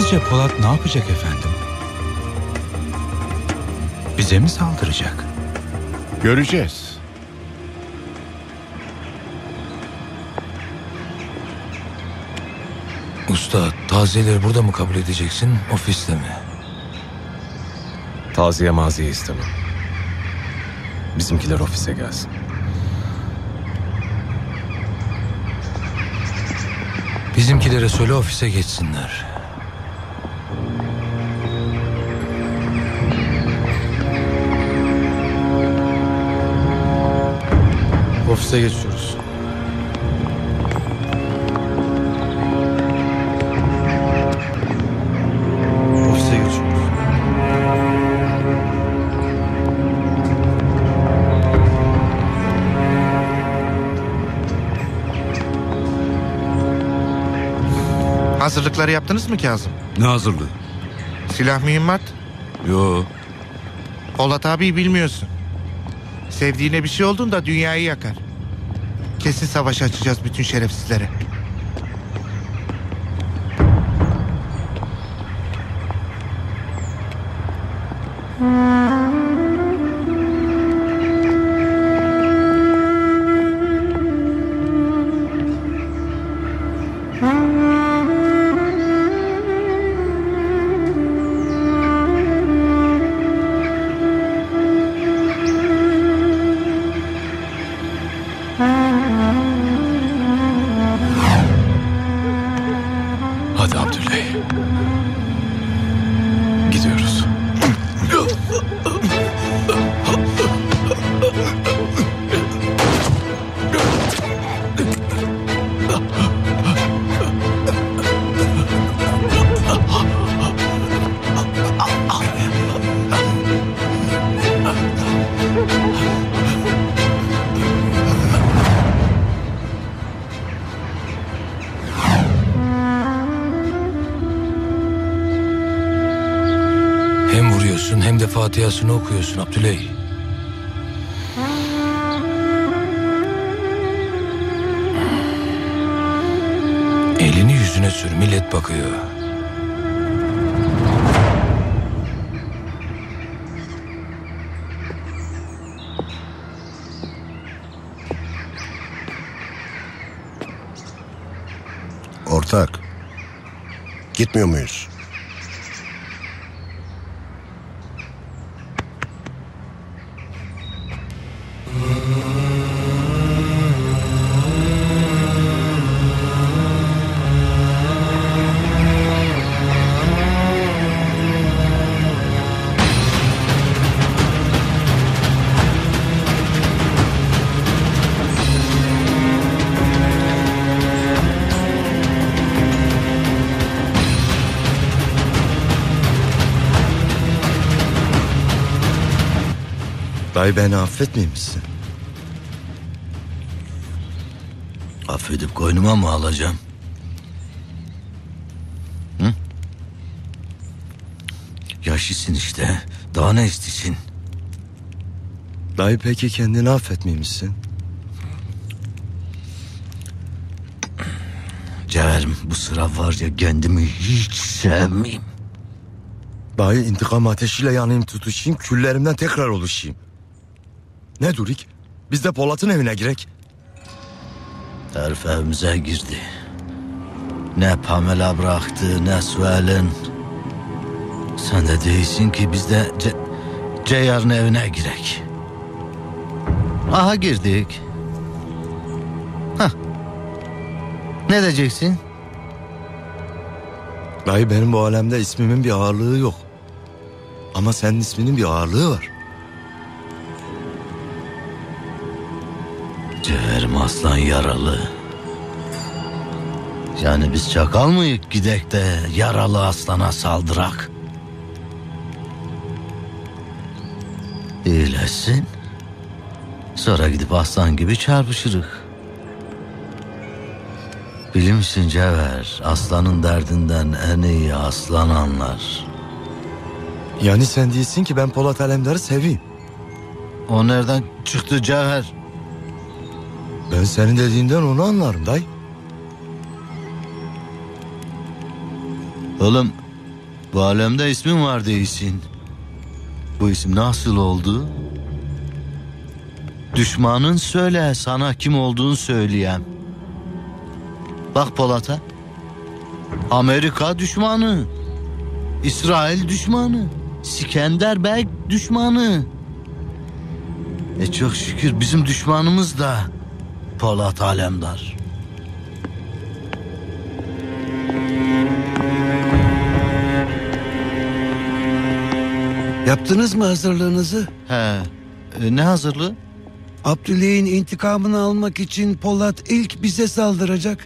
Sizce Polat ne yapacak efendim? Bize mi saldıracak? Göreceğiz. Usta, taziyeleri burada mı kabul edeceksin, ofiste mi? Taziye maziye istemem. Bizimkiler ofise gelsin. Bizimkilere söyle ofise geçsinler. Ofise geçiyoruz. Ofise geçiyoruz. Hazırlıkları yaptınız mı Kazım? Ne hazırlığı? Silah mühimmat? Yo. Polat abi bilmiyorsun. Sevdiğine bir şey olduğunda dünyayı yakar. Kesin savaş açacağız bütün şerefsizlere. Hadi Abdüley. Gidiyoruz. Hem vuruyorsun hem de Fatiha'sını okuyorsun Abdüley. Elini yüzüne sür, millet bakıyor. Ortak. Gitmiyor muyuz? Dayı beni affetmeymişsin. Affedip koynuma mı alacağım? Hı? Yaşlısın işte. Daha ne istiyorsun? Dayı peki kendini affetmeymişsin. Cevherim, bu sıra var ya, kendimi hiç sevmeyeyim. Dayı intikam ateşiyle yanayım, tutuşayım, küllerimden tekrar oluşayım. Ne Durik? Biz de Polat'ın evine girek. Herif evimize girdi. Ne Pamela bıraktı, ne Suel'in. Sen de değilsin ki biz de Ceyar'ın evine girek. Aha girdik. Hah. Ne diyeceksin? Dayı benim bu alemde ismimin bir ağırlığı yok. Ama senin isminin bir ağırlığı var. Cevherim aslan yaralı. Yani biz çakal mıyız, gidek de yaralı aslana saldırak? İyileşsin. Sonra gidip aslan gibi çarpışırık. Bilir misin Cevher, aslanın derdinden en iyi aslan anlar. Yani sen değilsin ki ben Polat Alemdar'ı seveyim. O nereden çıktı Cevher? Ben senin dediğinden onu anlarım dayı. Oğlum, Bu alemde ismin var değilsin. Bu isim nasıl oldu? Düşmanın söyle, sana kim olduğunu söyleyeyim. Bak Polat'a. Amerika düşmanı, İsrail düşmanı, Skenderbeg düşmanı. Çok şükür bizim düşmanımız da Polat Alemdar. Yaptınız mı hazırlığınızı? Ne hazırlığı? Abdüley'in intikamını almak için Polat ilk bize saldıracak.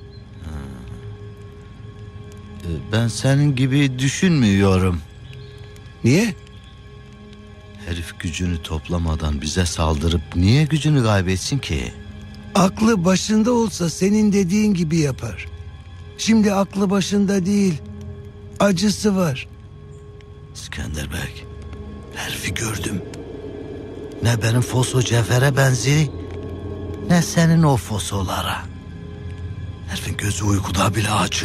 Ben senin gibi düşünmüyorum. Niye? Herif gücünü toplamadan bize saldırıp niye gücünü kaybetsin ki? Aklı başında olsa senin dediğin gibi yapar. Şimdi aklı başında değil. Acısı var. Skenderbeg, herifi gördüm. Ne benim Foso Cefer'e benzi, ne senin o Foso'lara. Herifin gözü uykuda bile açık.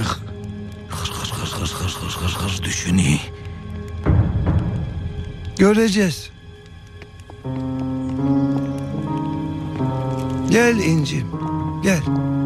Hır düşünüyor. Göreceğiz. Gel İncim, gel.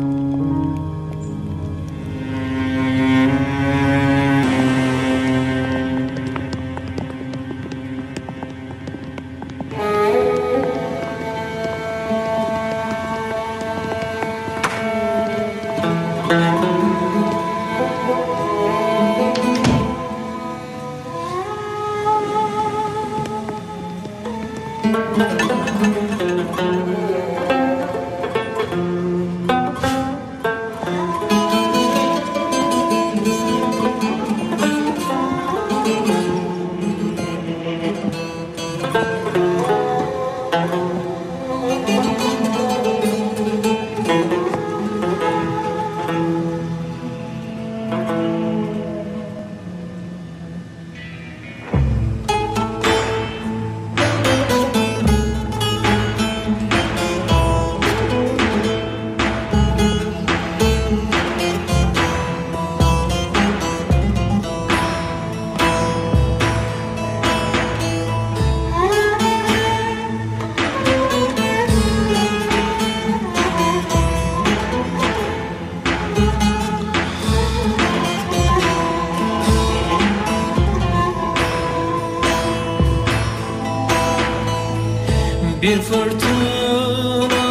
Bir fırtına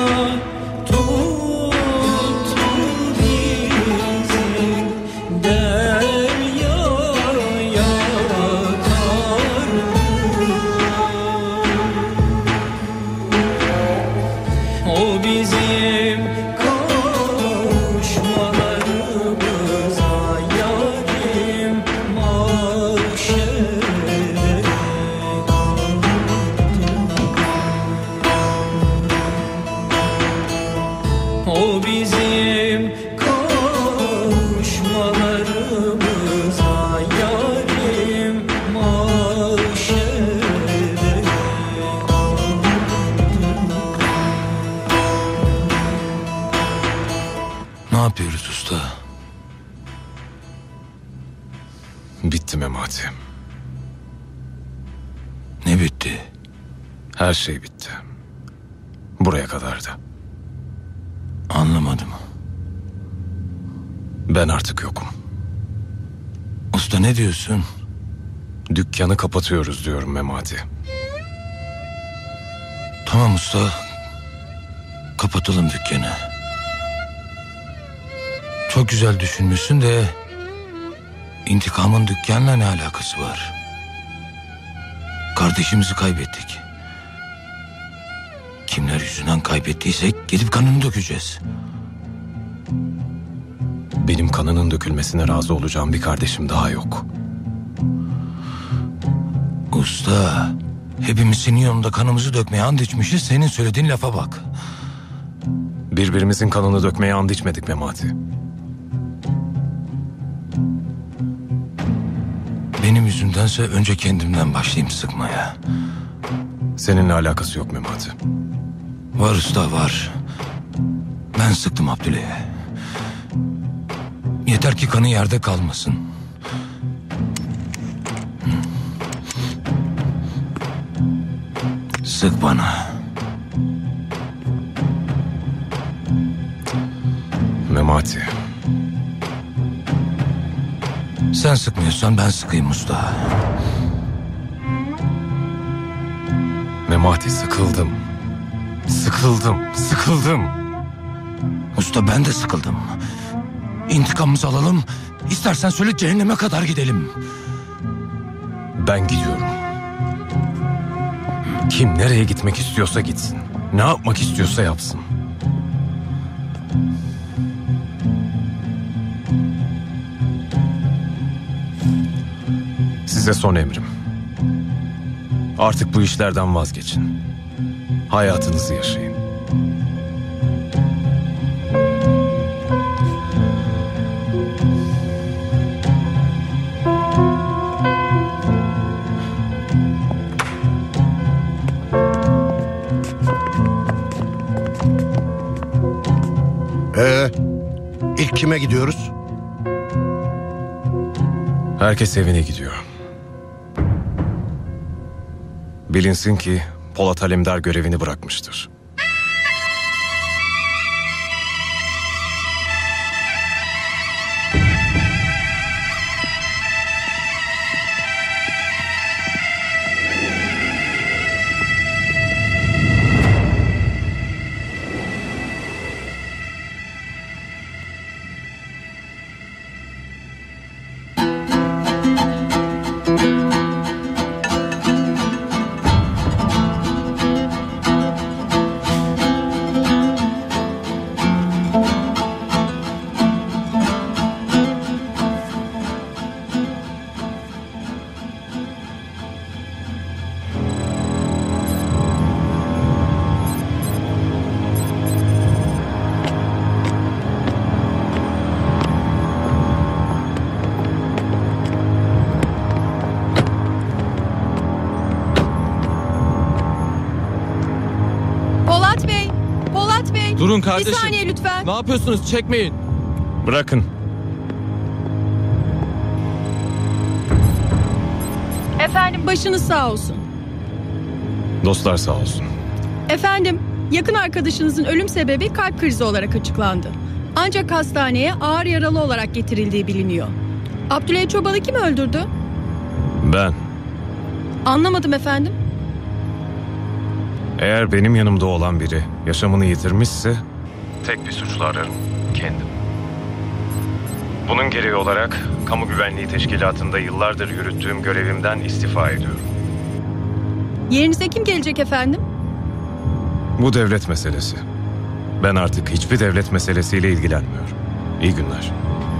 tuttu bizi, deryaya kardı. O bizim kavuşmalarımıza yarim mahşere. O bizim kavuşmalarımıza yarim mahşere. Ne yapıyoruz usta? Bitti Memati. Ne bitti? Her şey bitti. Buraya kadardı. Anlamadım. Ben artık yokum. Usta ne diyorsun? Dükkanı kapatıyoruz diyorum Memati. Tamam usta. Kapatalım dükkanı. Çok güzel düşünmüşsün de intikamın dükkanla ne alakası var? Kardeşimizi kaybettik. Kimler yüzünden kaybettiysek gidip kanını dökeceğiz. Benim kanının dökülmesine razı olacağım bir kardeşim daha yok. Usta, hepimiz senin yanında kanımızı dökmeye and içmişiz. Senin söylediğin lafa bak. Birbirimizin kanını dökmeye and içmedik Memati. Benim yüzümdense önce kendimden başlayayım sıkmaya. Seninle alakası yok Memati. Var usta var. Ben sıktım Abdüley'e. Yeter ki kanı yerde kalmasın. Sık bana. Memati. Sen sıkmıyorsan ben sıkayım usta. Memati, sıkıldım. Sıkıldım. Usta ben de sıkıldım. İntikamımızı alalım. İstersen söyle cehenneme kadar gidelim. Ben gidiyorum. Kim nereye gitmek istiyorsa gitsin. Ne yapmak istiyorsa yapsın. Size son emrim. Artık bu işlerden vazgeçin. Hayatınızı yaşayın. İlk kime gidiyoruz? Herkes evine gidiyor. Bilinsin ki Polat Alemdar görevini bırakmıştır. Durun kardeşim. Bir saniye lütfen. Ne yapıyorsunuz? Çekmeyin. Bırakın. Efendim başınız sağ olsun. Dostlar sağ olsun. Efendim yakın arkadaşınızın ölüm sebebi kalp krizi olarak açıklandı. Ancak hastaneye ağır yaralı olarak getirildiği biliniyor. Abdüley Çoban'ı kim öldürdü? Ben. Anlamadım efendim. Eğer benim yanımda olan biri yaşamını yitirmişse tek bir suçlu ararım. Kendim. Bunun gereği olarak Kamu Güvenliği Teşkilatı'nda yıllardır yürüttüğüm görevimden istifa ediyorum. Yerinize kim gelecek efendim? Bu devlet meselesi. Ben artık hiçbir devlet meselesiyle ilgilenmiyorum. İyi günler.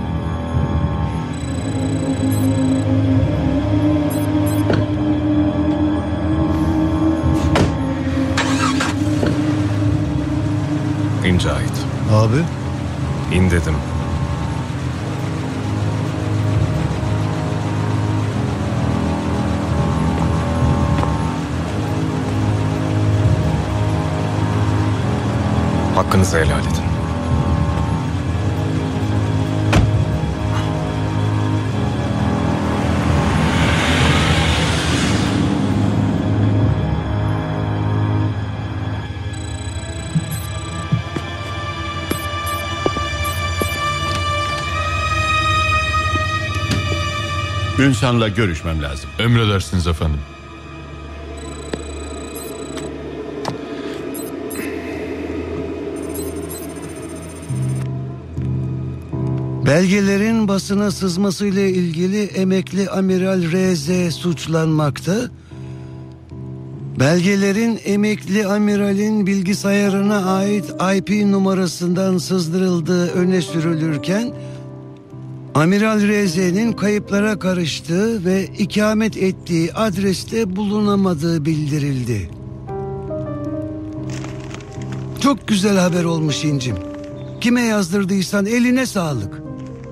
İn Cahit. Abi. İn dedim. Hakkınızı helal edin. Ünsal'la görüşmem lazım. Emredersiniz efendim. Belgelerin basına sızmasıyla ilgili emekli Amiral R.Z. suçlanmakta. Belgelerin emekli amiralin bilgisayarına ait IP numarasından sızdırıldığı öne sürülürken Amiral R.Z.'nin kayıplara karıştığı ve ikamet ettiği adreste bulunamadığı bildirildi. Çok güzel haber olmuş İncim. Kime yazdırdıysan eline sağlık.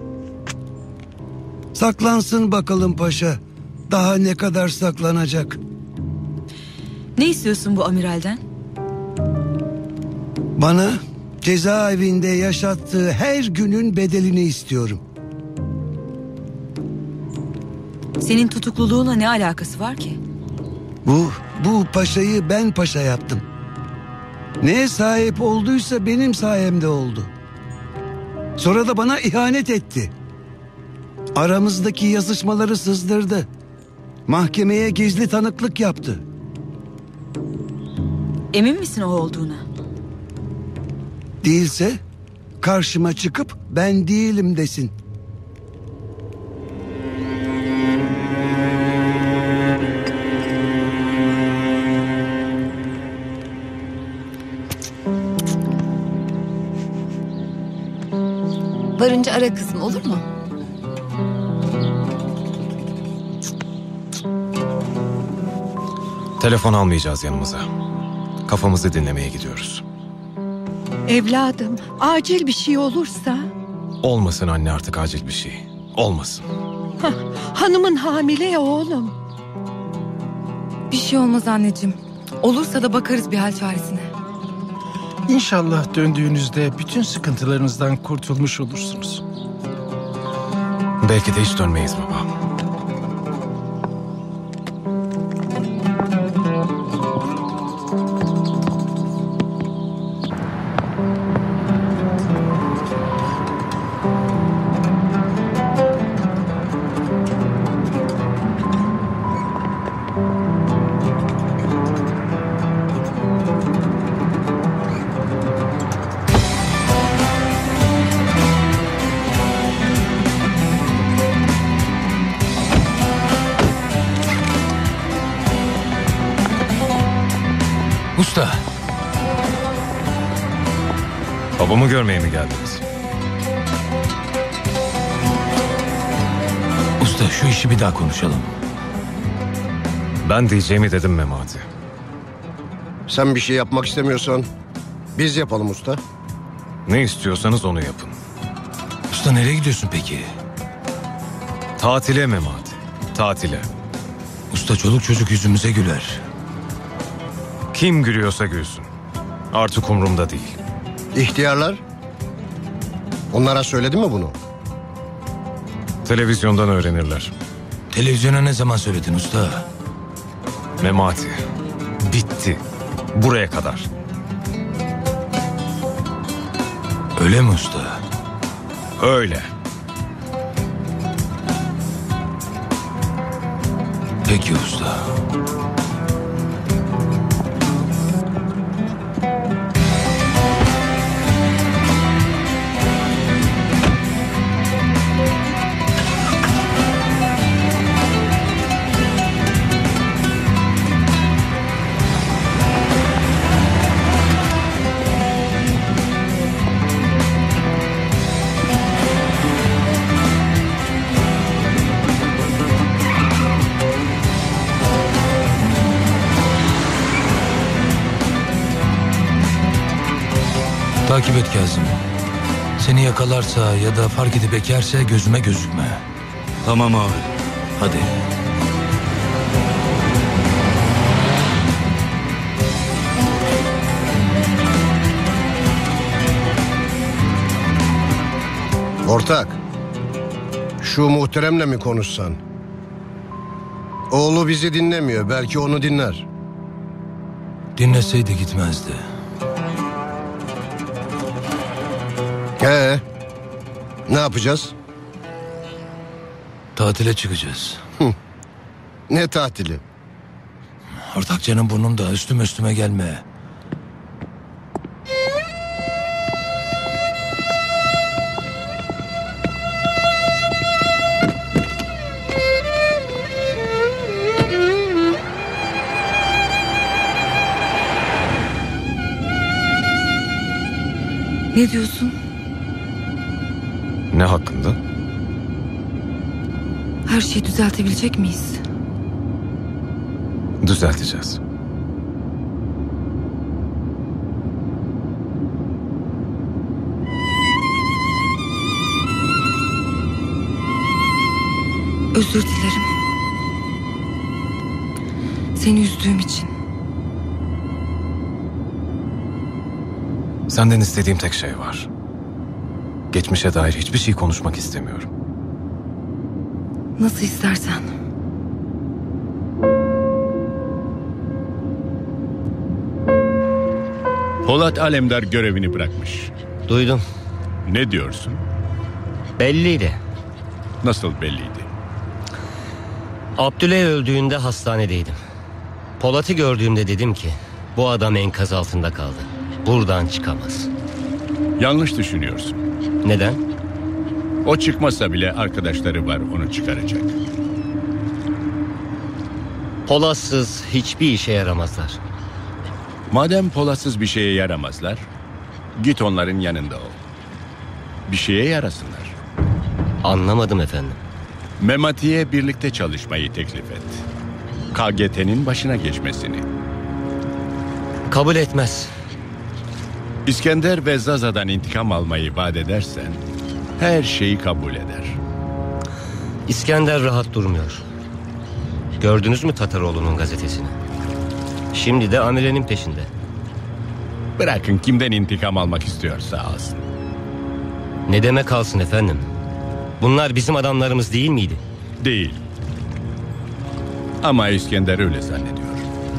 Saklansın bakalım paşa. Daha ne kadar saklanacak? Ne istiyorsun bu amiralden? Bana cezaevinde yaşattığı her günün bedelini istiyorum. Senin tutukluluğunla ne alakası var ki? Bu paşayı ben paşa yaptım. Neye sahip olduysa benim sayemde oldu. Sonra da bana ihanet etti. Aramızdaki yazışmaları sızdırdı. Mahkemeye gizli tanıklık yaptı. Emin misin o olduğuna? Değilse karşıma çıkıp ben değilim desin. Varınca ara kızım, olur mu? Telefon almayacağız yanımıza. Kafamızı dinlemeye gidiyoruz. Evladım, acil bir şey olursa... Olmasın anne, artık acil bir şey. Olmasın. Hanımın hamile ya oğlum. Bir şey olmaz anneciğim. Olursa da bakarız bir hal çaresine. İnşallah döndüğünüzde bütün sıkıntılarınızdan kurtulmuş olursunuz. Belki de hiç dönmeyiz baba. Usta. Babamı görmeye mi geldiniz? Usta, şu işi bir daha konuşalım. Ben diyeceğimi dedim Memati. Sen bir şey yapmak istemiyorsan biz yapalım usta. Ne istiyorsanız onu yapın. Usta, nereye gidiyorsun peki? Tatile Memati. Tatile. Usta, çoluk çocuk yüzümüze güler. Kim gülüyorsa gülsün. Artık umurumda değil. İhtiyarlar? Onlara söyledin mi bunu? Televizyondan öğrenirler. Televizyona ne zaman söyledin usta? Memati. Bitti. Buraya kadar. Öyle mi usta? Öyle. Peki usta. Takip et Kazım. Seni yakalarsa ya da fark edip ekerse gözüme gözükme. Tamam abi. Hadi. Ortak. Şu muhteremle mi konuşsan? Oğlu bizi dinlemiyor. Belki onu dinler. Dinleseydi gitmezdi. Ne yapacağız? Tatile çıkacağız. Ne tatili? Ortakçanın burnunda, üstüme gelme. Ne diyorsun? Ne hakkında? Her şeyi düzeltebilecek miyiz? Düzelteceğiz. Özür dilerim. Seni üzdüğüm için. Senden istediğim tek şey var. Geçmişe dair hiçbir şey konuşmak istemiyorum. Nasıl istersen. Polat Alemdar görevini bırakmış. Duydum. Ne diyorsun? Belliydi. Nasıl belliydi? Abdüley öldüğünde hastanedeydim. Polat'ı gördüğümde dedim ki bu adam enkaz altında kaldı. Buradan çıkamaz. Yanlış düşünüyorsun. Neden? O çıkmasa bile arkadaşları var onu çıkaracak. Polat'sız hiçbir işe yaramazlar. Madem Polat'sız bir şeye yaramazlar, git onların yanında ol. Bir şeye yarasınlar. Anlamadım efendim. Memati'ye birlikte çalışmayı teklif et. KGT'nin başına geçmesini. Kabul etmez. İskender ve Zaza'dan intikam almayı vaat edersen her şeyi kabul eder. İskender rahat durmuyor. Gördünüz mü Tataroğlu'nun gazetesini? Şimdi de amirenin peşinde. Bırakın kimden intikam almak istiyorsa alsın. Ne demek alsın efendim? Bunlar bizim adamlarımız değil miydi? Değil. Ama İskender öyle zannediyor.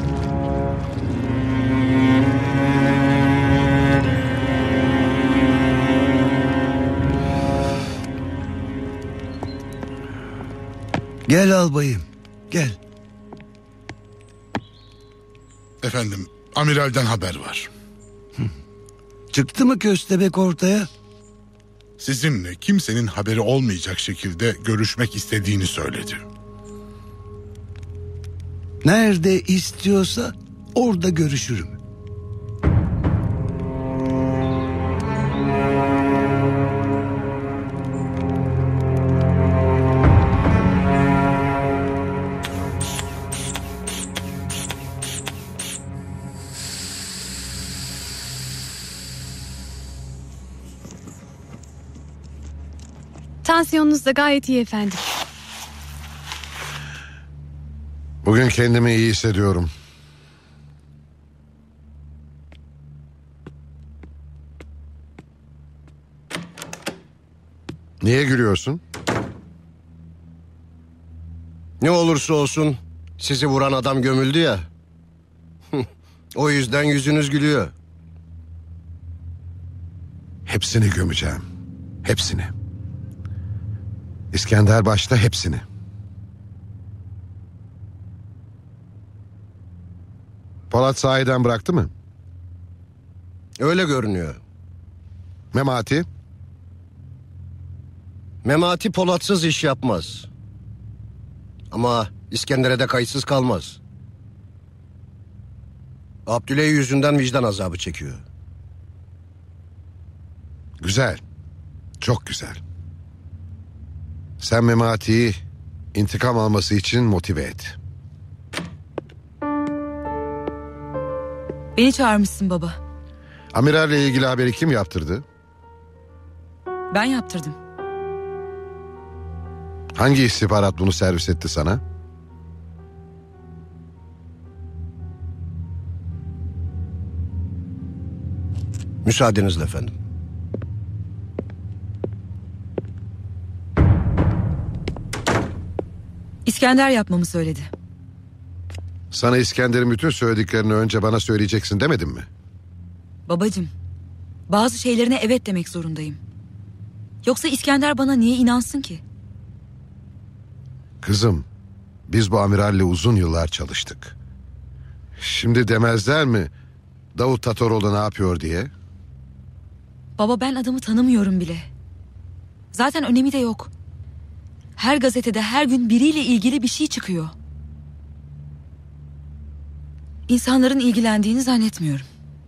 Gel albayım, gel. Efendim, amiralden haber var. Çıktı mı köstebek ortaya? Sizinle kimsenin haberi olmayacak şekilde görüşmek istediğini söyledi. Nerede istiyorsa orada görüşürüm. Tansiyonunuz da gayet iyi efendim. Bugün kendimi iyi hissediyorum. Niye gülüyorsun? Ne olursa olsun sizi vuran adam gömüldü ya. O yüzden yüzünüz gülüyor. Hepsini gömeceğim. Hepsini. İskender başta hepsini. Polat sahiden bıraktı mı? Öyle görünüyor. Memati? Memati Polat'sız iş yapmaz. Ama İskender'e de kayıtsız kalmaz. Abdüley yüzünden vicdan azabı çekiyor. Güzel. Çok güzel. Sen Memati'yi intikam alması için motive et. Beni çağırmışsın baba. Amiralle ilgili haberi kim yaptırdı? Ben yaptırdım. Hangi istihbarat bunu servis etti sana? Müsaadenizle efendim. İskender yapmamı söyledi. Sana İskender'in bütün söylediklerini önce bana söyleyeceksin demedim mi? Babacığım, bazı şeylerine evet demek zorundayım. Yoksa İskender bana niye inansın ki? Kızım, biz bu amiralle uzun yıllar çalıştık. Şimdi demezler mi Davut Tataroğlu ne yapıyor diye? Baba, ben adamı tanımıyorum bile. Zaten önemi de yok. Her gazetede her gün biriyle ilgili bir şey çıkıyor. İnsanların ilgilendiğini zannetmiyorum.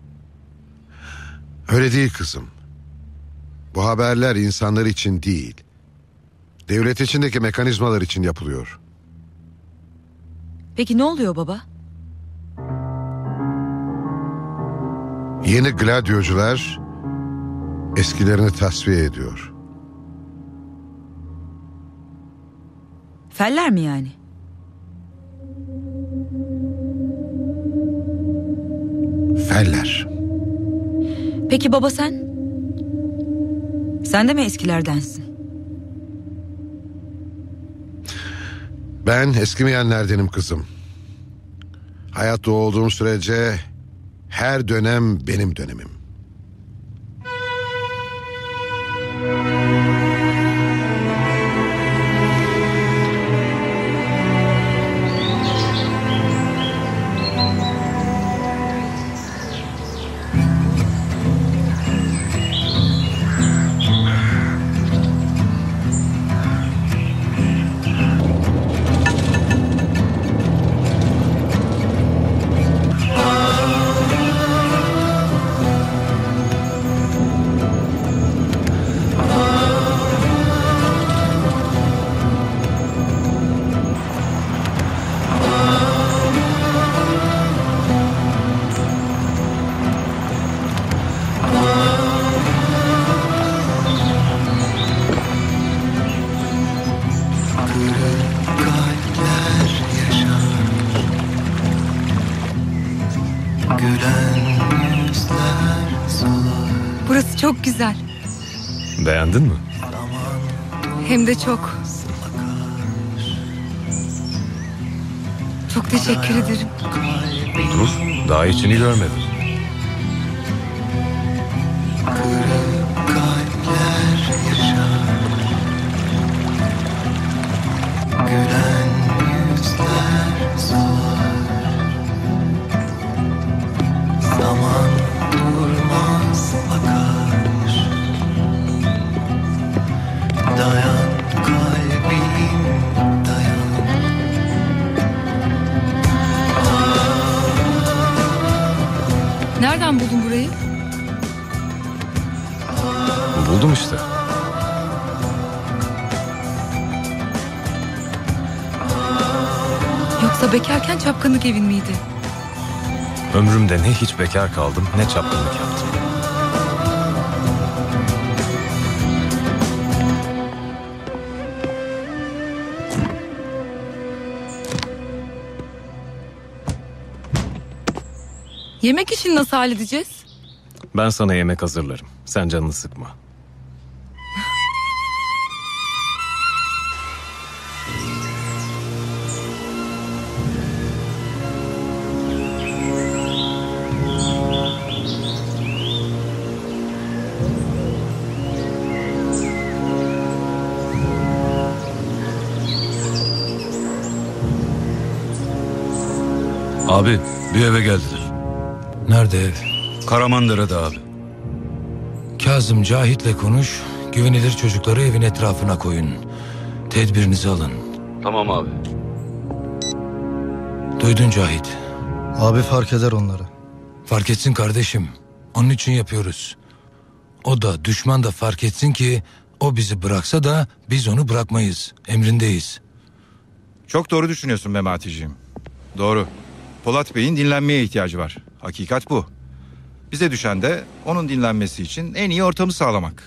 Öyle değil kızım. Bu haberler insanlar için değil, devlet içindeki mekanizmalar için yapılıyor. Peki ne oluyor baba? Yeni gladyocular eskilerini tasfiye ediyor. Feller mi yani? Feller. Peki baba sen? Sen de mi eskilerdensin? Ben eskimeyenlerdenim kızım. Hayatta olduğum sürece Her dönem benim dönemim. Burası çok güzel. Beğendin mi? Hem de çok. Çok teşekkür ederim. Dur, daha içini görmedim. Zaman durmaz akar. Dayan kalbim dayan. Nereden buldun burayı? Buldum işte. Yoksa bekarken çapkınlık evin miydi? Ömrümde ne hiç bekar kaldım ne çapkınlık yaptım. Yemek işini nasıl halledeceğiz? Ben sana yemek hazırlarım. Sen canını sıkma. Abi bir eve geldiler. Nerede ev? Karamandere'de abi. Kazım Cahit'le konuş. Güvenilir çocukları evin etrafına koyun. Tedbirinizi alın. Tamam abi. Duydun Cahit. Abi fark eder onları. Fark etsin kardeşim. Onun için yapıyoruz. O da düşman da fark etsin ki o bizi bıraksa da biz onu bırakmayız. Emrindeyiz. Çok doğru düşünüyorsun Memati'ciğim. Doğru. Polat Bey'in dinlenmeye ihtiyacı var. Hakikat bu. Bize düşen de onun dinlenmesi için en iyi ortamı sağlamak.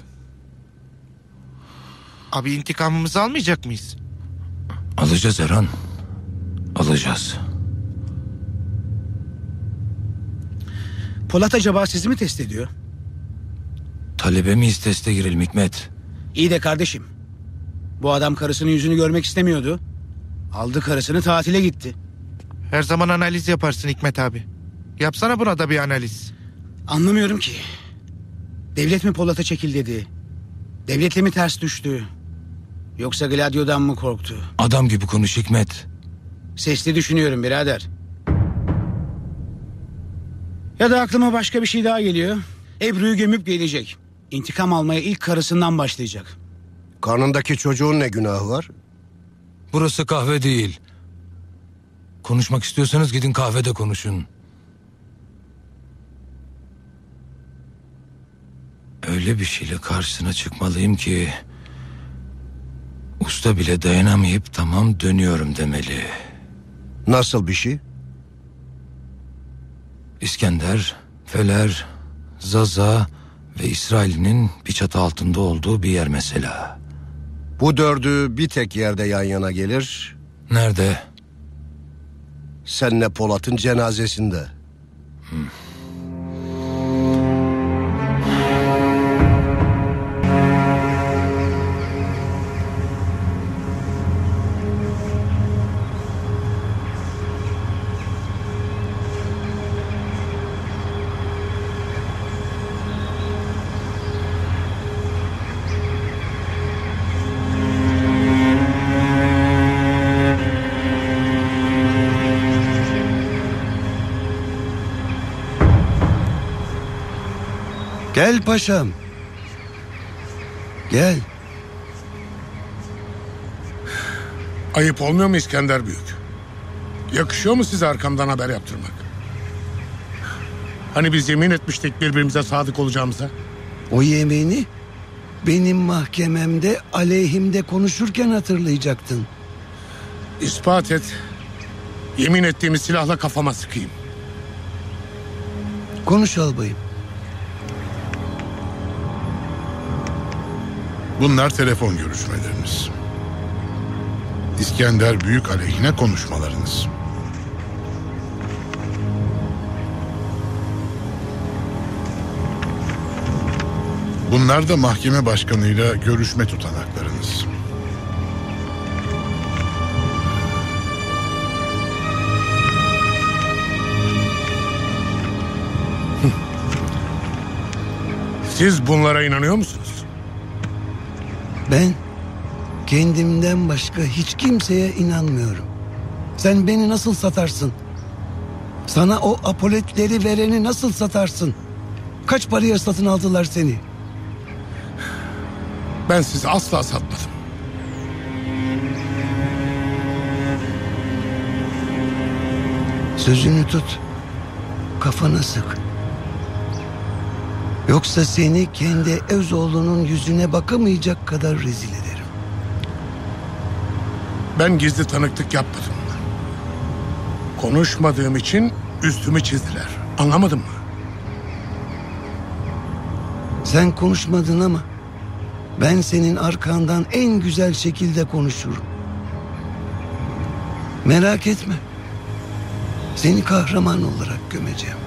Abi intikamımızı almayacak mıyız? Alacağız Erhan. Alacağız. Polat acaba sizi mi test ediyor? Talebe miyiz teste girelim Hikmet? İyi de kardeşim. Bu adam karısının yüzünü görmek istemiyordu. Aldı karısını tatile gitti. Her zaman analiz yaparsın Hikmet abi. Yapsana buna da bir analiz. Anlamıyorum ki. Devlet mi Polat'a çekil dedi? Devletle mi ters düştü? Yoksa Gladio'dan mı korktu? Adam gibi konuş Hikmet. Sesli düşünüyorum birader. Ya da aklıma başka bir şey daha geliyor. Ebru'yu gömüp gelecek. İntikam almaya ilk karısından başlayacak. Karnındaki çocuğun ne günahı var? Burası kahve değil. Konuşmak istiyorsanız gidin kahvede konuşun. Öyle bir şeyle karşısına çıkmalıyım ki usta bile dayanamayıp tamam dönüyorum demeli. Nasıl bir şey? İskender, Feler, Zaza ve İsrail'in bir çatı altında olduğu bir yer mesela. Bu dördü bir tek yerde yan yana gelir. Nerede? Senle Polat'ın cenazesinde. Gel paşam. Gel. Ayıp olmuyor mu İskender Büyük? Yakışıyor mu size arkamdan haber yaptırmak? Hani biz yemin etmiştik birbirimize sadık olacağımıza? O yemini benim mahkememde aleyhimde konuşurken hatırlayacaktın. İspat et. Yemin ettiğimiz silahla kafama sıkayım. Konuş albayım. Bunlar telefon görüşmeleriniz. İskender Büyük aleyhine konuşmalarınız. Bunlar da mahkeme başkanıyla görüşme tutanaklarınız. Siz bunlara inanıyor musunuz? Ben kendimden başka hiç kimseye inanmıyorum. Sen beni nasıl satarsın? Sana o apoletleri vereni nasıl satarsın? Kaç paraya satın aldılar seni? Ben sizi asla satmadım. Sözünü tut. Kafana sık. Yoksa seni kendi öz oğlunun yüzüne bakamayacak kadar rezil ederim. Ben gizli tanıklık yapmadım. Konuşmadığım için üstümü çizdiler. Anlamadın mı? Sen konuşmadın ama ben senin arkandan en güzel şekilde konuşurum. Merak etme. Seni kahraman olarak gömeceğim.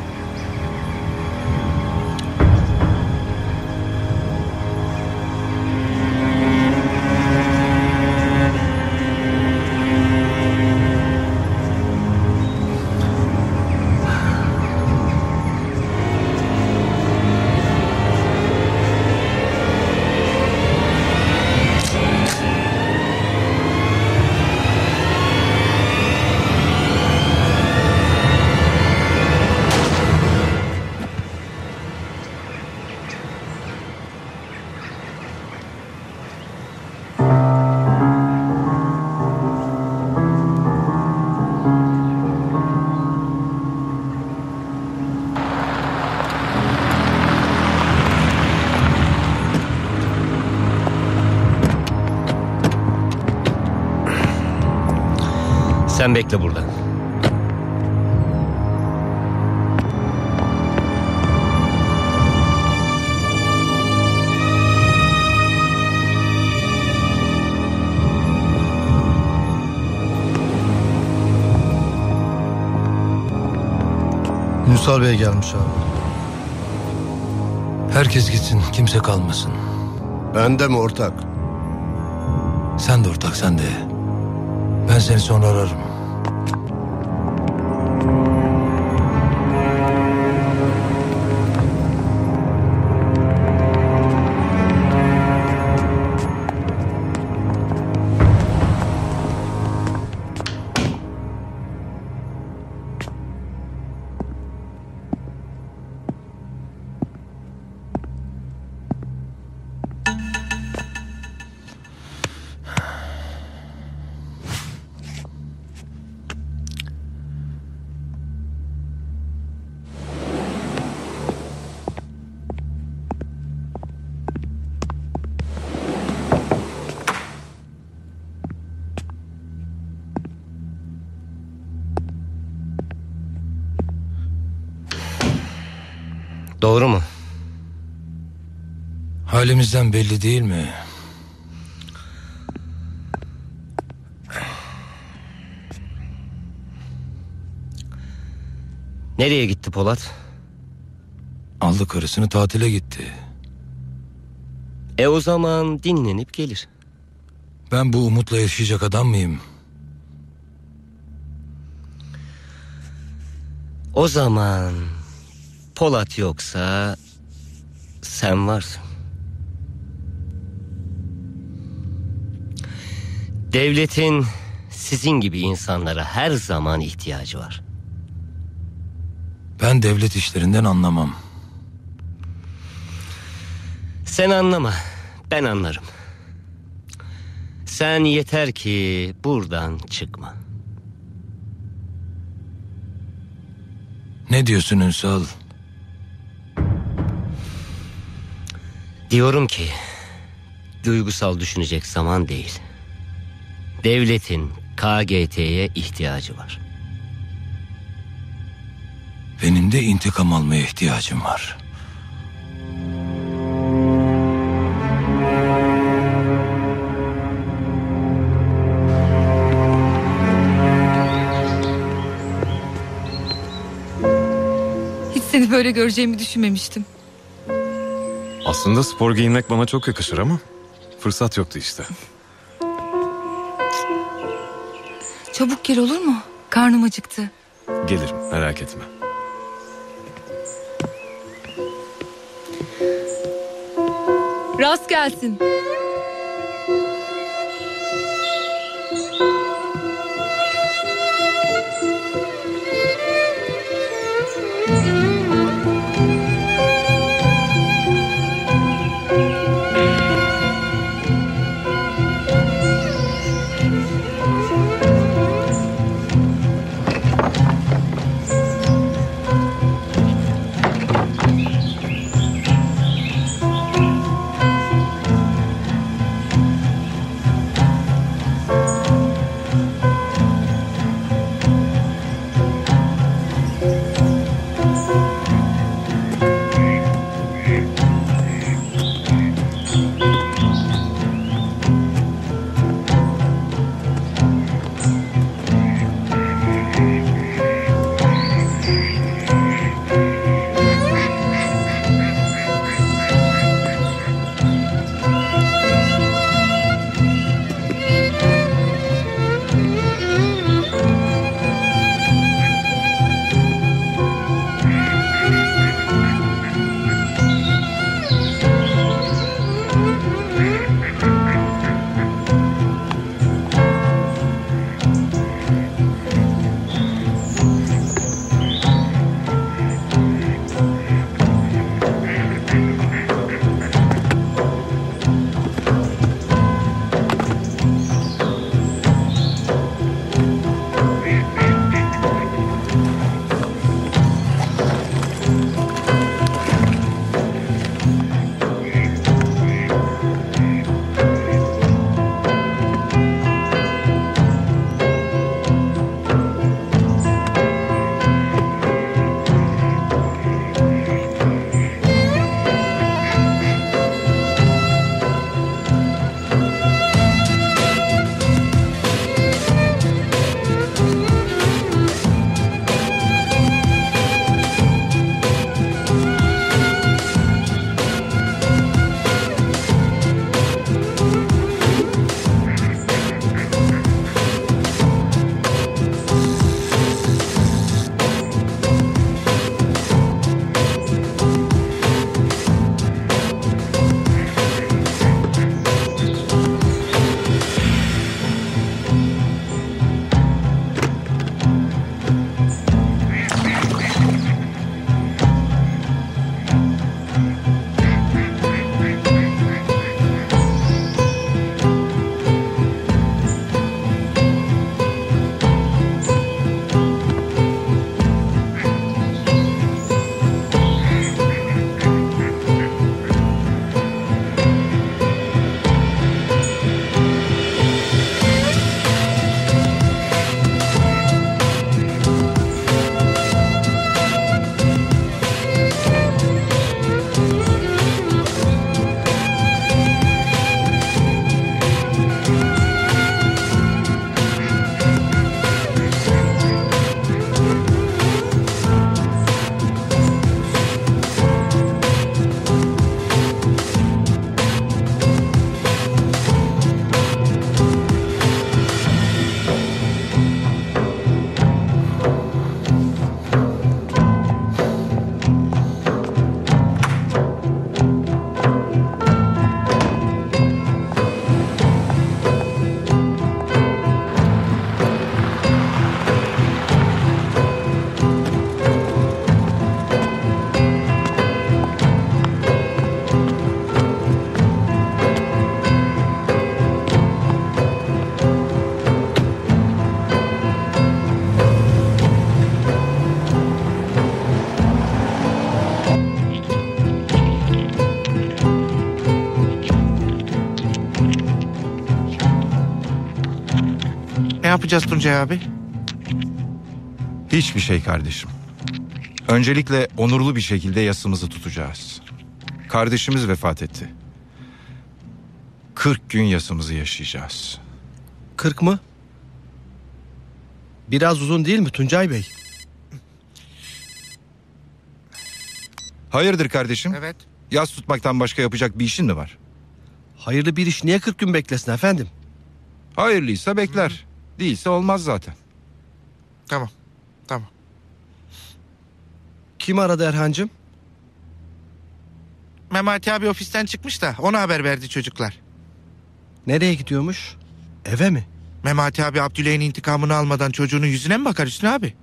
Sen bekle burada. Ünsal Bey gelmiş abi. Herkes gitsin, kimse kalmasın. Ben de mi ortak? Sen de ortak, sen de. Ben seni sonra ararım. Doğru mu? Halimizden belli değil mi? Nereye gitti Polat? Aldı karısını, tatile gitti. O zaman dinlenip gelir. Ben bu umutla yaşayacak adam mıyım? O zaman Polat yoksa sen varsın. Devletin sizin gibi insanlara her zaman ihtiyacı var. Ben devlet işlerinden anlamam. Sen anlama, ben anlarım. Sen yeter ki buradan çıkma. Ne diyorsun Ünsal? Diyorum ki duygusal düşünecek zaman değil. Devletin KGT'ye ihtiyacı var. Benim de intikam almaya ihtiyacım var. Hiç seni böyle göreceğimi düşünmemiştim. Aslında spor giyinmek bana çok yakışır ama fırsat yoktu işte. Çabuk gel olur mu? Karnım acıktı. Gelirim, merak etme. Rast gelsin. yapacağız Tuncay abi? Hiçbir şey kardeşim. Öncelikle onurlu bir şekilde yasımızı tutacağız. Kardeşimiz vefat etti. 40 gün yasımızı yaşayacağız. 40 mı? Biraz uzun değil mi Tuncay Bey? Hayırdır kardeşim? Evet. Yas tutmaktan başka yapacak bir işin mi var? Hayırlı bir iş niye 40 gün beklesin efendim? Hayırlıysa bekler. Değilse olmaz zaten. Tamam. Kim aradı Erhancığım? Memati abi ofisten çıkmış da ona haber verdi çocuklar. Nereye gidiyormuş? Eve mi? Memati abi Abdüley'in intikamını almadan çocuğunun yüzüne mi bakar Hüsnü abi?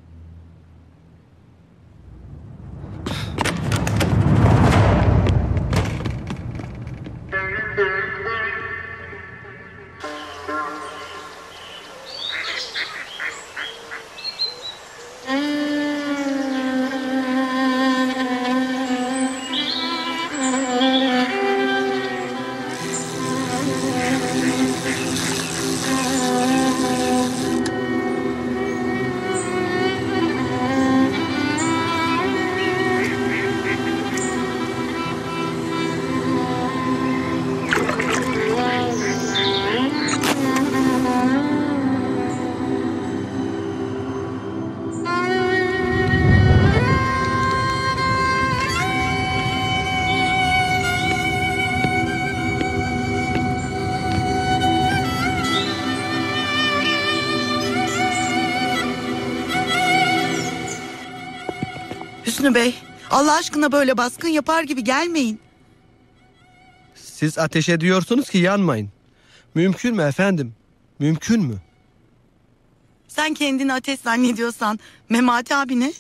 Hüsnü Bey, Allah aşkına böyle baskın yapar gibi gelmeyin. Siz ateş ediyorsunuz ki yanmayın. Mümkün mü efendim? Mümkün mü? Sen kendini ateş zannediyorsan Memati abi ne?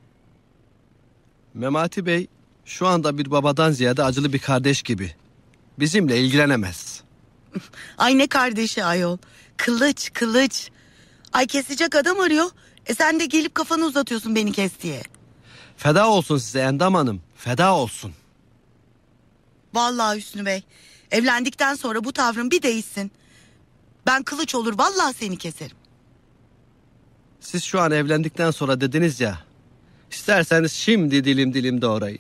Memati Bey şu anda bir babadan ziyade acılı bir kardeş gibi. Bizimle ilgilenemez. Ay ne kardeşi ayol. Kılıç. Ay kesecek adam arıyor. Sen de gelip kafanı uzatıyorsun beni kes diye. Feda olsun size Endam Hanım. Feda olsun. Vallahi Hüsnü Bey. Evlendikten sonra bu tavrın bir değişsin. Ben kılıç olur vallahi seni keserim. Siz şu an evlendikten sonra dediniz ya. İsterseniz şimdi dilim doğrayın.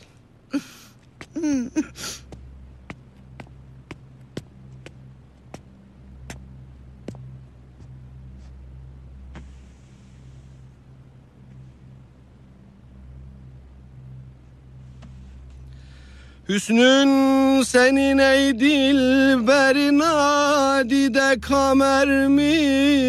Hüsnün senin ey dilber nadide kamer mi?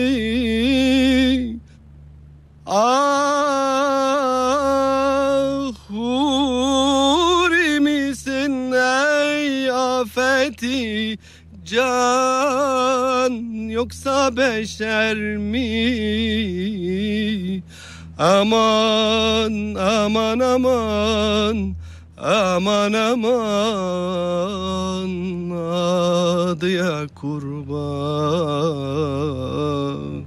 Ah huri misin ey afeti can yoksa beşer mi? Aman aman aman aman aman adıya kurban.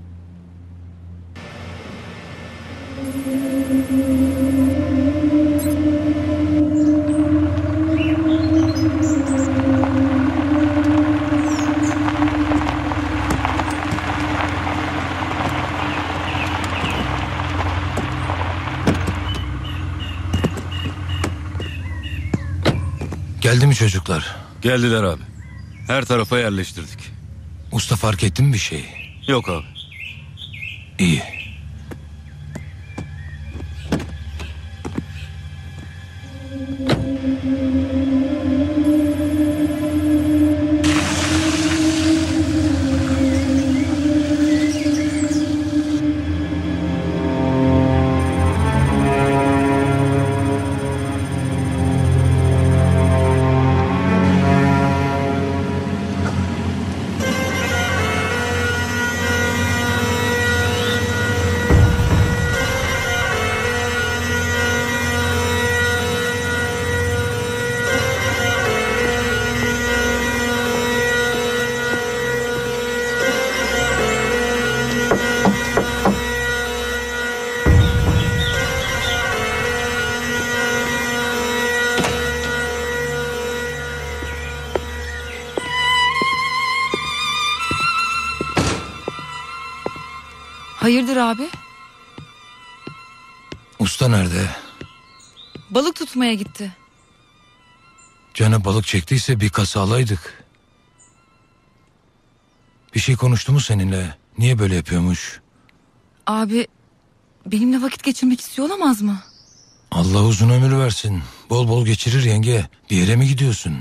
Geldi mi çocuklar? Geldiler abi. Her tarafa yerleştirdik. Usta fark ettin mi bir şey? Yok abi. İyi. Hayırdır abi? Usta nerede? Balık tutmaya gitti. Canı balık çektiyse bir kasa alaydık. Bir şey konuştu mu seninle? Niye böyle yapıyormuş? Abi benimle vakit geçirmek istiyor olamaz mı? Allah uzun ömür versin. Bol bol geçirir yenge. Bir yere mi gidiyorsun?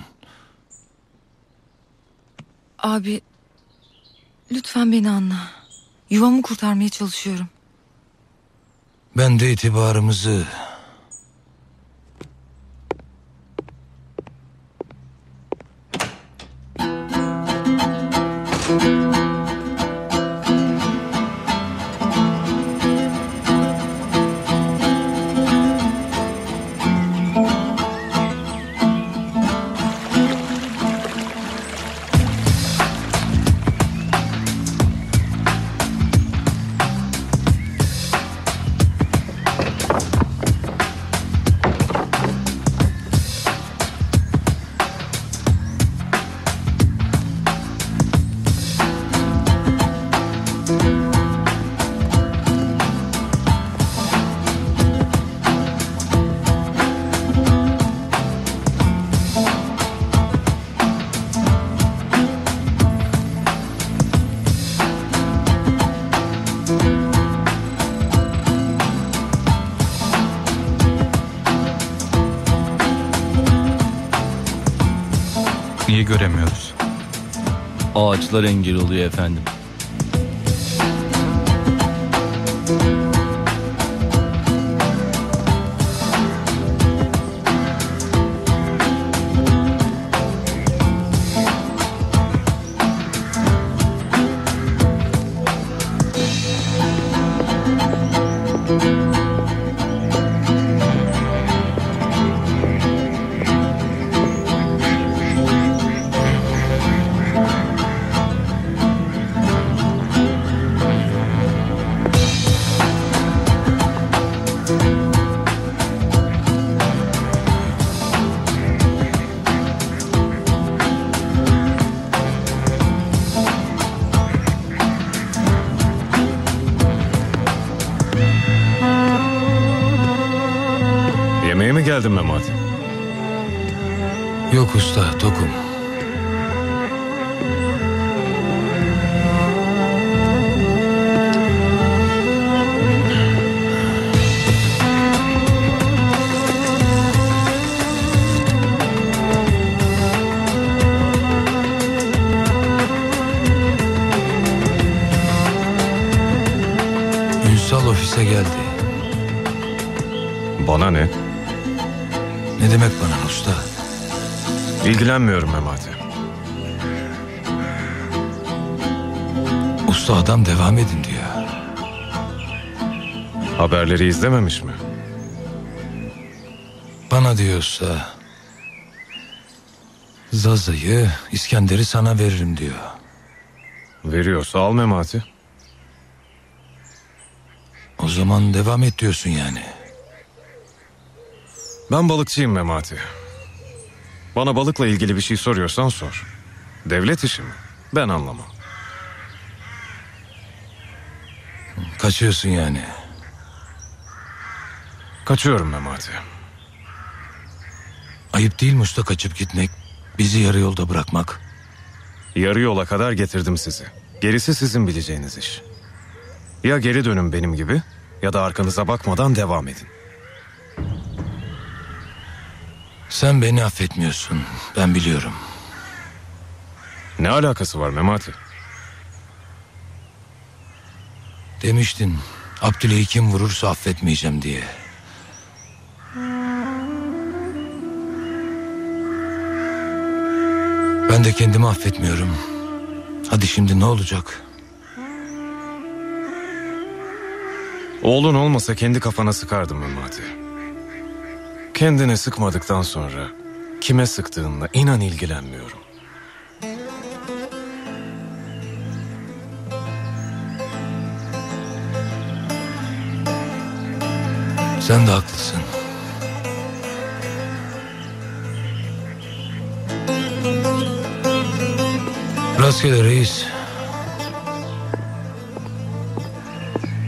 Abi lütfen beni anla. Yuvamı kurtarmaya çalışıyorum. Ben de itibarımızı... Niye göremiyoruz? Ağaçlar engel oluyor efendim. Yemeğe mi geldin Memati? Yok usta, tokum. Ünsal ofise geldi. Bana ne? Ne demek bana usta? İlgilenmiyorum Memati. Usta adam devam edin diyor. Haberleri izlememiş mi? Bana diyorsa Zaza'yı, İskender'i sana veririm diyor. Veriyorsa al Memati. O zaman devam et diyorsun yani. Ben balıkçıyım Memati. Bana balıkla ilgili bir şey soruyorsan sor. Devlet işi mi? Ben anlamam. Kaçıyorsun yani. Kaçıyorum Memati. Ayıp değil mi usta kaçıp gitmek? Bizi yarı yolda bırakmak. Yarı yola kadar getirdim sizi. Gerisi sizin bileceğiniz iş. Ya geri dönün benim gibi ya da arkanıza bakmadan devam edin. Sen beni affetmiyorsun. Ben biliyorum. Ne alakası var Memati? Demiştin Abdüley'i kim vurursa affetmeyeceğim diye. Ben de kendimi affetmiyorum. Hadi şimdi ne olacak? Oğlun olmasa kendi kafana sıkardım Memati. Kendine sıkmadıktan sonra kime sıktığınla inan ilgilenmiyorum. Sen de haklısın. Rastgele reis.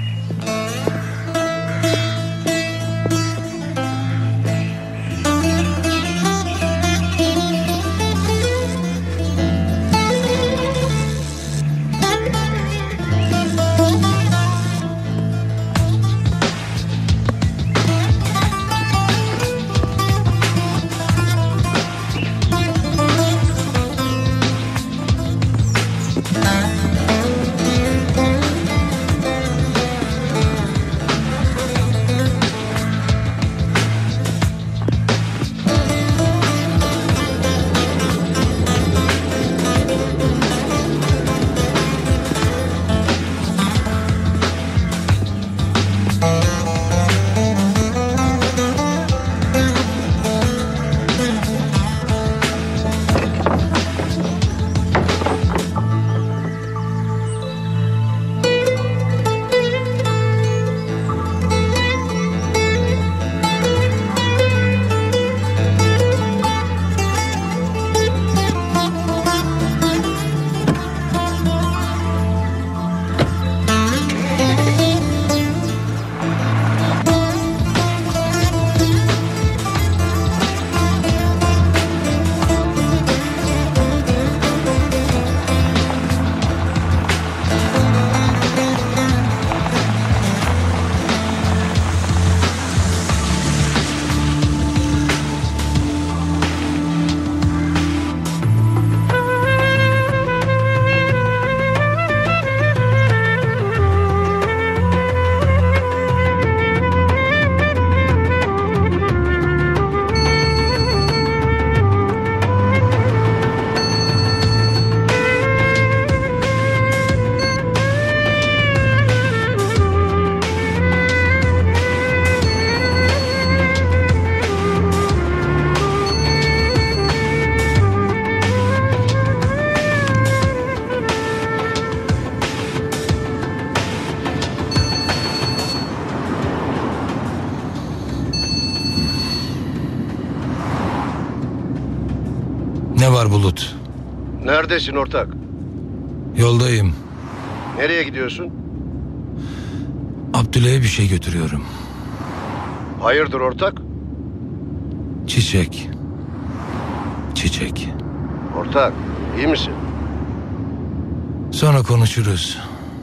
Ne var Bulut? Neredesin ortak? Yoldayım. Nereye gidiyorsun? Abdüley'e bir şey götürüyorum. Hayırdır ortak? Çiçek. Çiçek. Ortak, iyi misin? Sonra konuşuruz.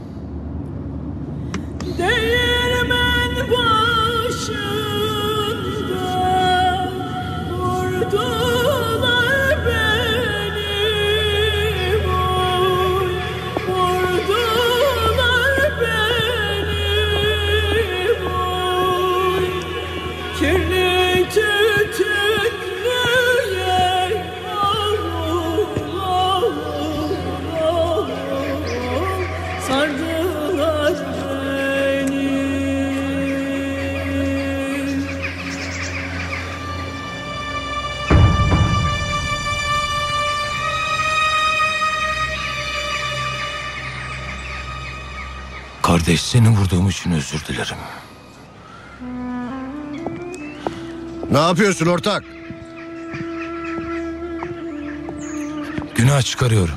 Değirmen başında vurdular beni, vurdular beni, kirli tütünlü yer, sardılar beni. Kardeş, seni vurduğum için özür dilerim. Ne yapıyorsun ortak? Günah çıkarıyorum.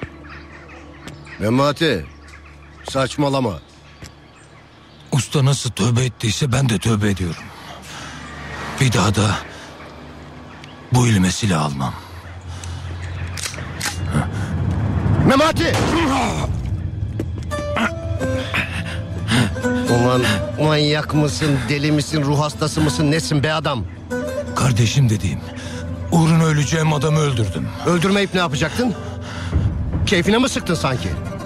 Memati, saçmalama. Usta nasıl tövbe ettiyse ben de tövbe ediyorum. Bir daha da bu elime silah almam. Memati! Ulan manyak mısın, deli misin, ruh hastası mısın, nesin be adam? Kardeşim dediğim, uğruna öleceğim adamı öldürdüm. Öldürmeyip ne yapacaktın? Keyfine mi sıktın sanki?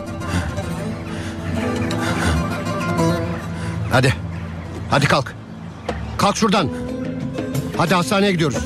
Hadi. Hadi kalk. Kalk şuradan. Hadi hastaneye gidiyoruz.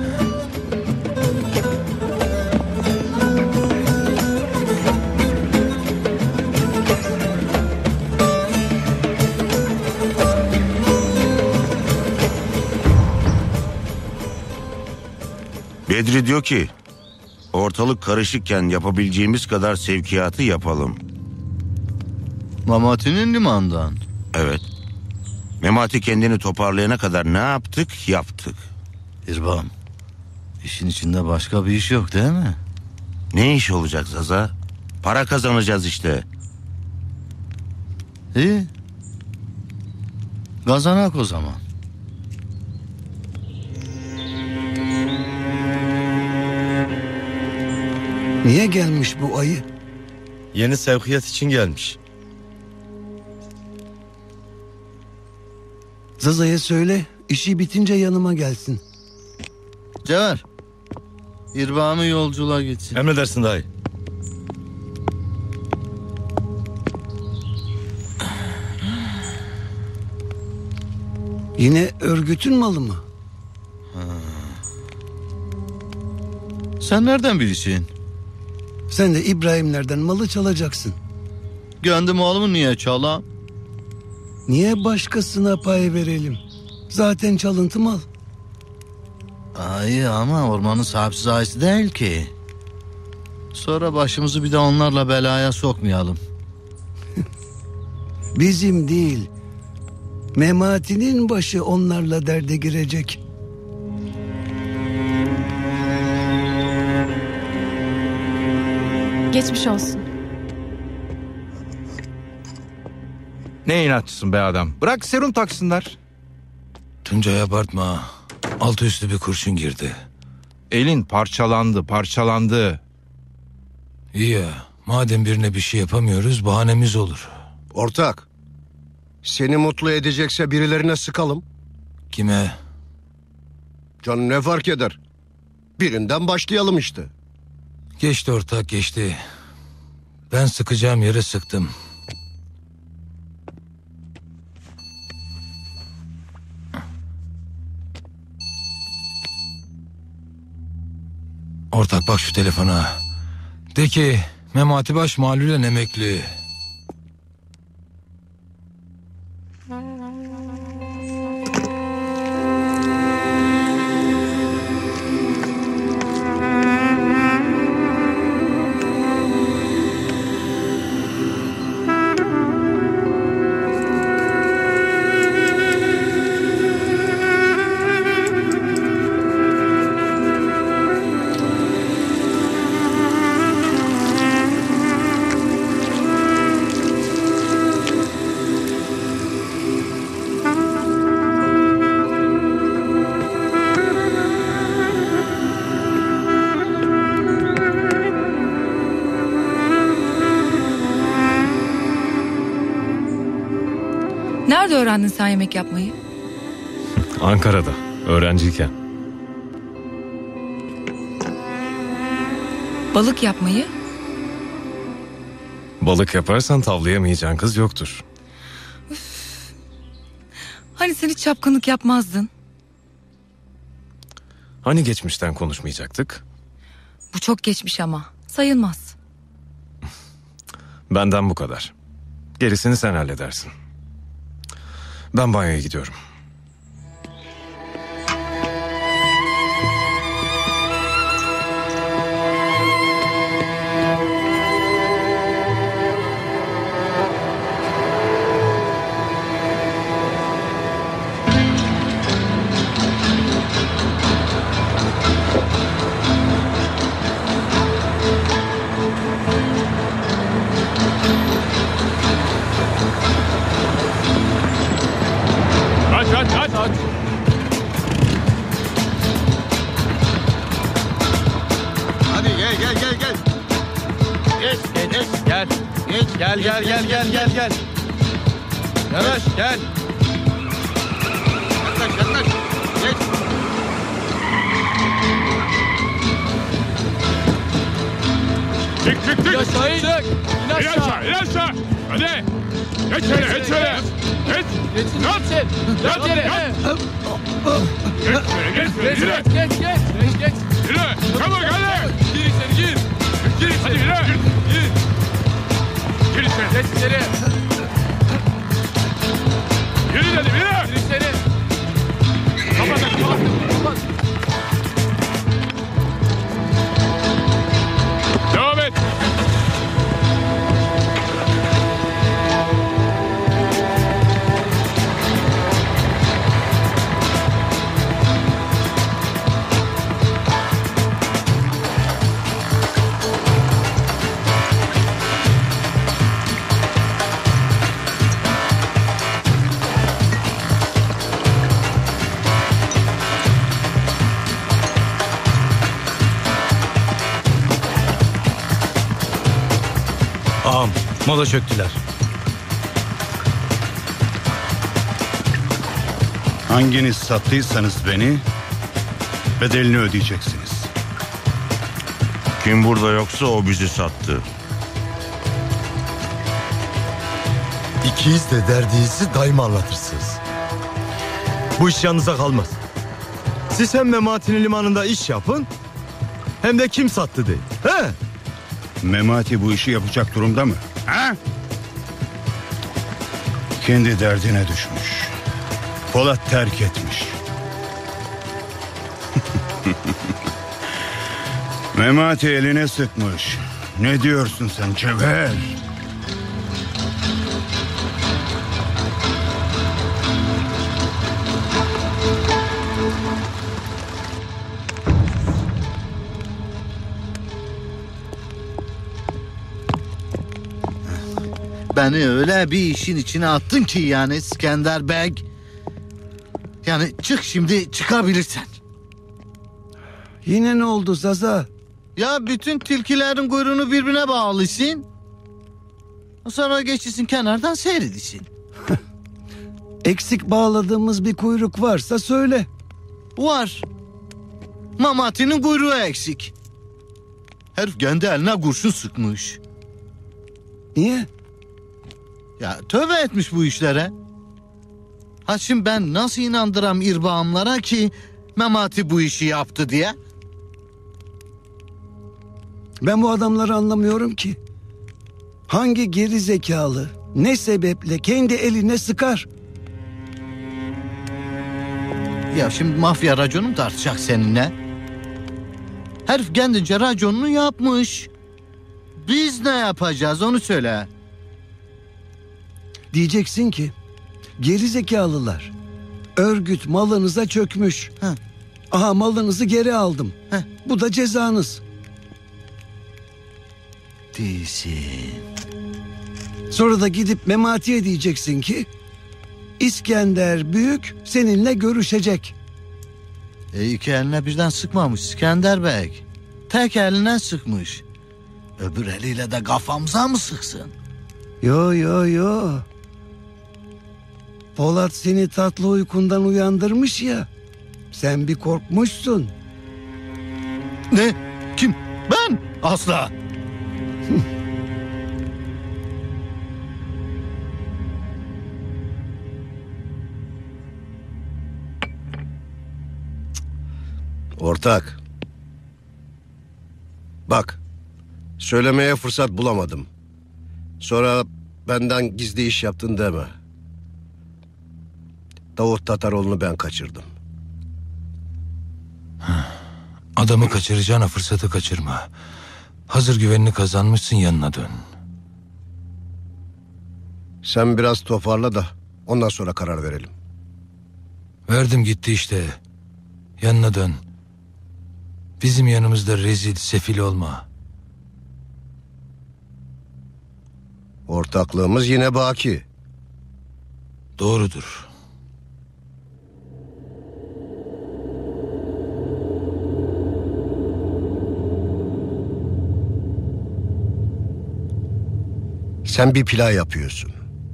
Bedri diyor ki ortalık karışıkken yapabileceğimiz kadar sevkiyatı yapalım. Memati'nin limandan. Evet. Memati kendini toparlayana kadar ne yaptık yaptık. İrbam, işin içinde başka bir iş yok değil mi? Ne iş olacak Zaza? Para kazanacağız işte. İyi. Kazanak o zaman. Niye gelmiş bu ayı? Yeni sevkiyat için gelmiş. Zaza'ya söyle, işi bitince yanıma gelsin. Cevher, İrbam'ı yolculuğa gitsin. Emredersin dayı. Yine örgütün malı mı? Sen nereden bilirsin? Sen de İbrahimlerden malı çalacaksın. Kendi malımı niye çalam? Niye başkasına pay verelim? Zaten çalıntı mal. Ay ama ormanın sahipsiz ailesi değil ki. Sonra başımızı bir de onlarla belaya sokmayalım. Bizim değil. Memati'nin başı onlarla derde girecek. Geçmiş olsun. Ne inatçısın be adam. Bırak serum taksınlar. Tuncay abartma. Altı üstü bir kurşun girdi. Elin parçalandı. İyi ya. Madem birine bir şey yapamıyoruz, bahanemiz olur. Ortak, seni mutlu edecekse birilerine sıkalım. Kime? Canım ne fark eder? Birinden başlayalım işte. Geçti ortak, geçti. Ben sıkacağım yere sıktım. Ortak bak şu telefona. De ki Memati Baş malulen emekli. Nerede öğrendin sen yemek yapmayı? Ankara'da, öğrenciyken. Balık yapmayı? Balık yaparsan tavlayamayacağın kız yoktur. Hani sen hiç çapkınlık yapmazdın? Hani geçmişten konuşmayacaktık? Bu çok geçmiş ama. Sayılmaz. Benden bu kadar. Gerisini sen halledersin. Ben banyoya gidiyorum. Aç. Hadi gel. Geç. Gel. Geç. Gel. Yavaş gel. Yaklaş. Geç. Çık. Aşağı çık. İn aşağı. Hadi. Geç şöyle. Geç. Yat yere. Geç. Yürü. Çabuk hadi. Gir içeri. Hadi yürü. Gir içeri. Geç içeri. Yürü dedim yürü. Gir içeri. Kapat. Devam et. Ağam, mola çöktüler. Hanginiz sattıysanız beni, bedelini ödeyeceksiniz. Kim burada yoksa o bizi sattı. İkiyiz de derdinizi daima anlatırsınız. Bu iş yanınıza kalmaz. Siz hem Memati'nin limanında iş yapın, hem de kim sattı deyin. He? Memati bu işi yapacak durumda mı? Ha? Kendi derdine düşmüş. Polat terk etmiş. Memati eline sıkmış. Ne diyorsun sen Cevher? Beni öyle bir işin içine attın ki yani İskender Bey. Yani çık şimdi çıkabilirsen. Yine ne oldu Zaza? Ya bütün tilkilerin kuyruğunu birbirine bağlısın. Sonra geçisin kenardan seyredisin. Eksik bağladığımız bir kuyruk varsa söyle. Var. Mamati'nin kuyruğu eksik. Herif kendi eline kurşun sıkmış. Niye? Ya tövbe etmiş bu işlere. Ha şimdi ben nasıl inandıram irbağımlara ki Memati bu işi yaptı diye? Ben bu adamları anlamıyorum ki. Hangi geri zekalı ne sebeple kendi eline sıkar? Ya şimdi mafya raconu mu tartacak seninle? Herif kendince raconunu yapmış. Biz ne yapacağız onu söyle. Diyeceksin ki geri zekalılar, örgüt malınıza çökmüş. Aha malınızı geri aldım. Bu da cezanız. Değilsin. Sonra da gidip Memati'ye diyeceksin ki İskender Büyük seninle görüşecek. İki eline birden sıkmamış İskender Bey. Tek eline sıkmış. Öbür eliyle de kafamıza mı sıksın? Yo. Polat seni tatlı uykundan uyandırmış ya. Sen bir korkmuşsun. Ne? Kim? Ben? Asla. Ortak. Bak. Söylemeye fırsat bulamadım. Sonra benden gizli iş yaptın deme. Davut Tataroğlu'nu ben kaçırdım. Adamı kaçıracağına fırsatı kaçırma. Hazır güvenini kazanmışsın, yanına dön. Sen biraz toparla da ondan sonra karar verelim. Verdim gitti işte. Yanına dön. Bizim yanımızda rezil, sefil olma. Ortaklığımız yine baki. Doğrudur. Sen bir plan yapıyorsun.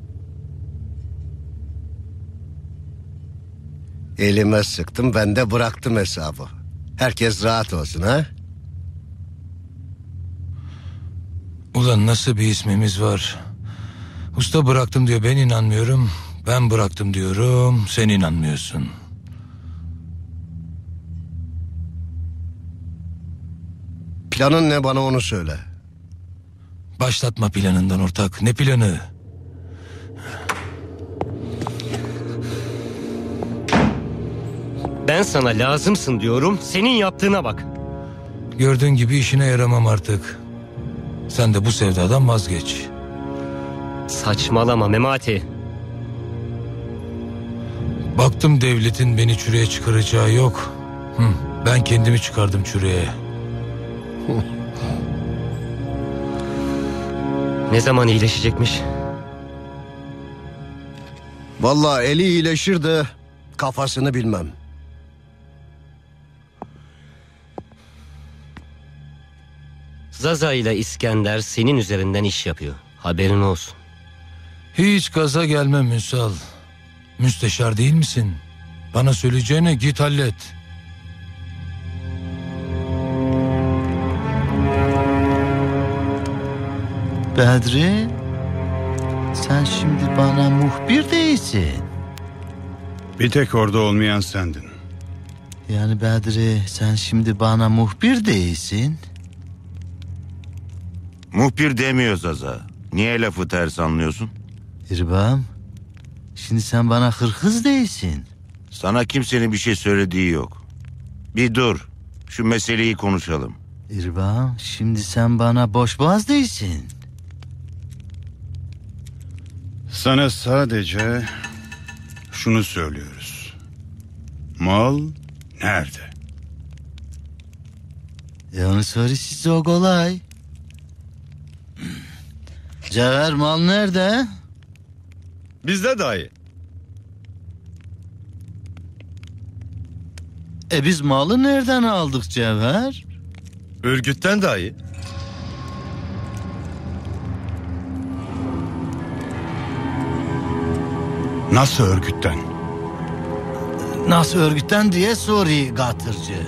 Elime sıktım, ben de bıraktım hesabı. Herkes rahat olsun ha? Ulan nasıl bir ismimiz var? Usta bıraktım diyor, ben inanmıyorum. Ben bıraktım diyorum, sen inanmıyorsun. Planın ne, bana onu söyle. Başlatma planından ortak. Ne planı? Ben sana lazımsın diyorum. Senin yaptığına bak. Gördüğün gibi işine yaramam artık. Sen de bu sevdadan vazgeç. Saçmalama Memati. Baktım devletin beni çürüye çıkaracağı yok. Ben kendimi çıkardım çürüye. Ne zaman iyileşecekmiş? Vallahi eli iyileşir de kafasını bilmem. Zaza ile İskender senin üzerinden iş yapıyor. Haberin olsun. Hiç gaza gelme Ünsal. Müsteşar değil misin? Bana söyleyeceğine git hallet. Bedri, sen şimdi bana muhbir değilsin. Bir tek orada olmayan sendin. Yani Bedri, sen şimdi bana muhbir değilsin. Muhbir demiyor Zaza. Niye lafı ters anlıyorsun? İrbam, şimdi sen bana hırkız değilsin. Sana kimsenin bir şey söylediği yok. Bir dur. Şu meseleyi konuşalım. İrbam, şimdi sen bana boşboğaz değilsin. Sana sadece şunu söylüyoruz. Mal nerede? Yani soru size o kolay. Cevher, mal nerede? Bizde dayı. Biz malı nereden aldık Cevher? Örgütten dayı. Nasıl örgütten? Nasıl örgütten diye soruyor gatırcı.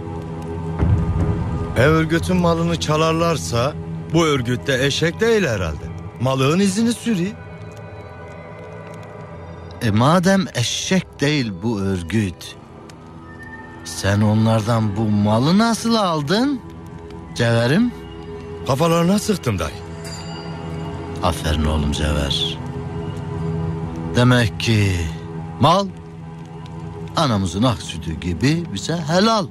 Örgütün malını çalarlarsa bu örgütte eşek değil herhalde. Malığın izini sürüyor. Madem eşek değil bu örgüt, sen onlardan bu malı nasıl aldın Cevher'im? Kafalarına sıktım dayı. Aferin oğlum Cevher. Demek ki mal anamızın ak sütü gibi bize helal.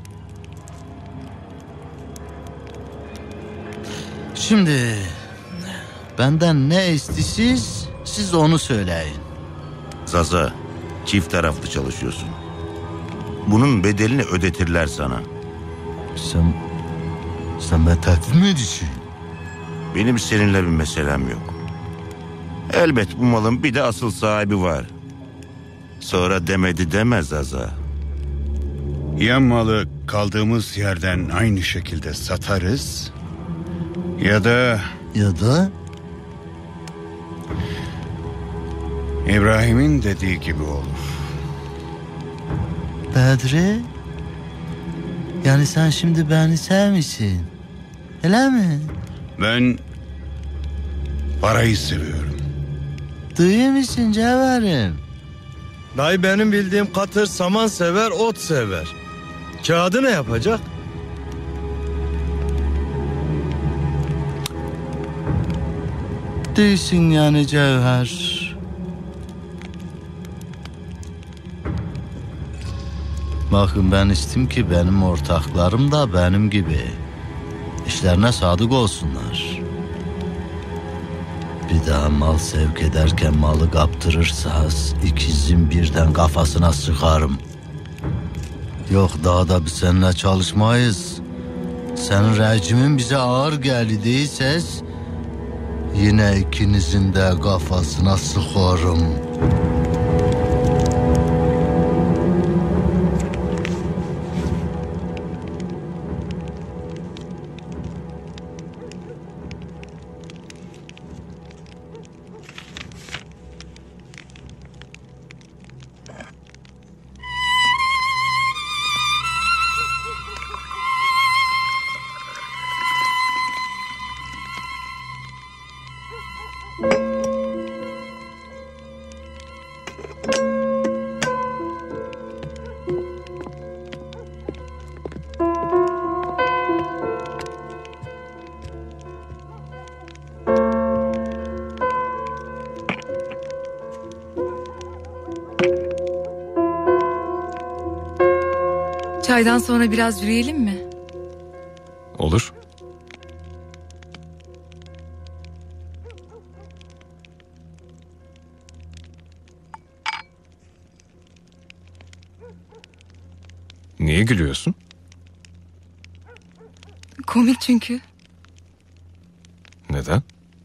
Şimdi benden ne istisiz siz onu söyleyin. Zaza, çift taraflı çalışıyorsun. Bunun bedelini ödetirler sana. Sen beni tehdit mi ediyorsun? Benim seninle bir meselem yok. Elbet bu malın bir de asıl sahibi var. Sonra demedi demez Zaza. Ya malı kaldığımız yerden aynı şekilde satarız İbrahim'in dediği gibi olur. Bedri? Yani sen şimdi beni sevmişsin. Öyle mi? Ben parayı seviyorum. Duyuyor musun Cevherim? Dayı benim bildiğim katır saman sever, ot sever. Kağıdı ne yapacak? Değilsin yani Cevher. Bakın ben istim ki benim ortaklarım da benim gibi işlerine sadık olsunlar. Bir daha mal sevk ederken malı kaptırırsaz ikizin birden kafasına sıkarım. Yok daha da biz seninle çalışmayız. Senin rejimin bize ağır geldi değilse yine ikinizin de kafasına sıkarım. Çaydan sonra biraz yürüyelim mi? Olur. Niye gülüyorsun? Komik çünkü. Neden?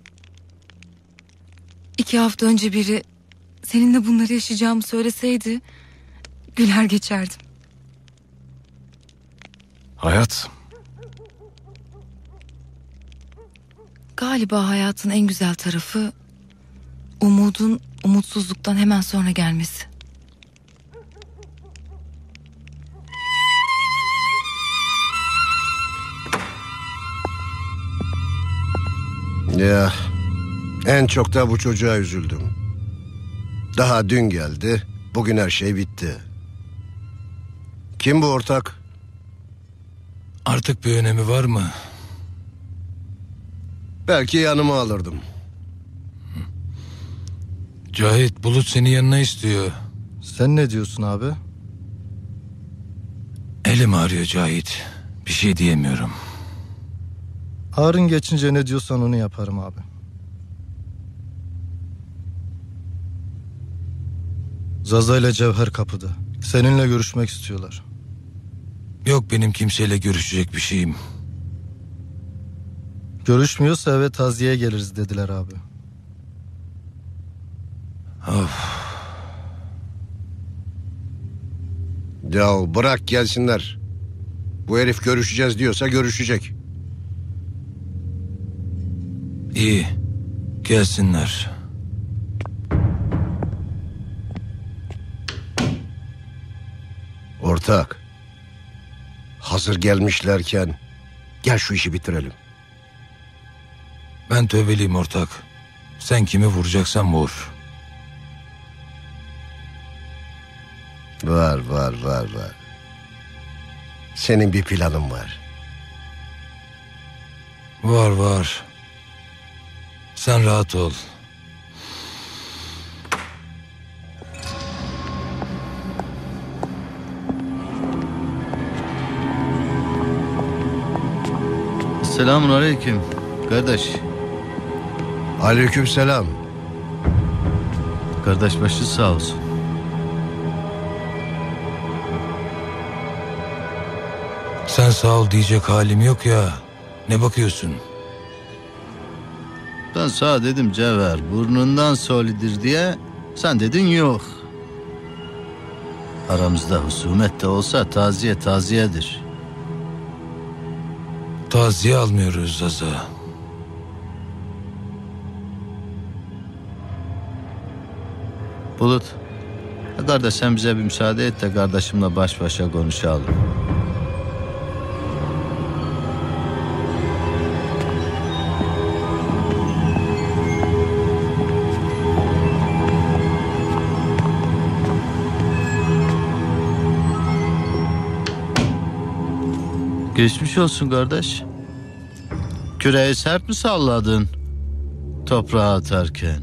2 hafta önce biri seninle bunları yaşayacağımı söyleseydi güler geçerdim. Hayat. Galiba hayatın en güzel tarafı umudun umutsuzluktan hemen sonra gelmesi. Ya en çok da bu çocuğa üzüldüm. Daha dün geldi, bugün her şey bitti. Kim bu ortak? Artık bir önemi var mı? Belki yanıma alırdım. Cahit, Bulut seni yanına istiyor. Sen ne diyorsun abi? Elim ağrıyor Cahit. Bir şey diyemiyorum. Harun geçince ne diyorsan onu yaparım abi. Zaza ile Cevher kapıda. Seninle görüşmek istiyorlar. Yok benim kimseyle görüşecek bir şeyim. Görüşmüyorsa eve taziyeye geliriz dediler abi. Of. Ya bırak gelsinler. Bu herif görüşeceğiz diyorsa görüşecek. İyi. Gelsinler. Ortak. Hazır gelmişlerken gel şu işi bitirelim. Ben tövbeliyim ortak. Sen kimi vuracaksan vur. Var. Senin bir planın var. Var. Sen rahat ol. Selamun aleyküm kardeş. Aleyküm selam. Kardeş başı sağ olsun. Sen sağ ol diyecek halim yok ya. Ne bakıyorsun? Ben sağ dedim Cevher burnundan solidir diye, sen dedin yok. Aramızda husumet de olsa taziye taziyedir. Taziye almıyoruz Zaza. Bulut. Kardeş sen bize bir müsaade et de kardeşimle baş başa konuşalım. Geçmiş olsun kardeş. Küreği sert mi salladın toprağa atarken?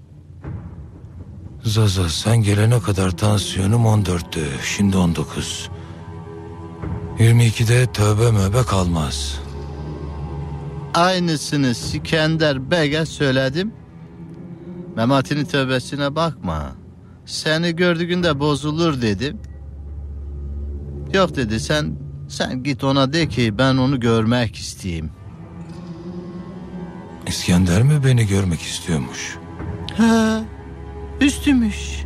Zaza sen gelene kadar tansiyonum 14'tü. Şimdi 19. 22'de tövbe möbe kalmaz. Aynısını Sikender Bey'e söyledim. Memati'nin tövbesine bakma. Seni gördüğünde bozulur dedim. Yok dedi, sen git ona de ki ben onu görmek isteyeyim. İskender mi beni görmek istiyormuş? Ha, üstümüş.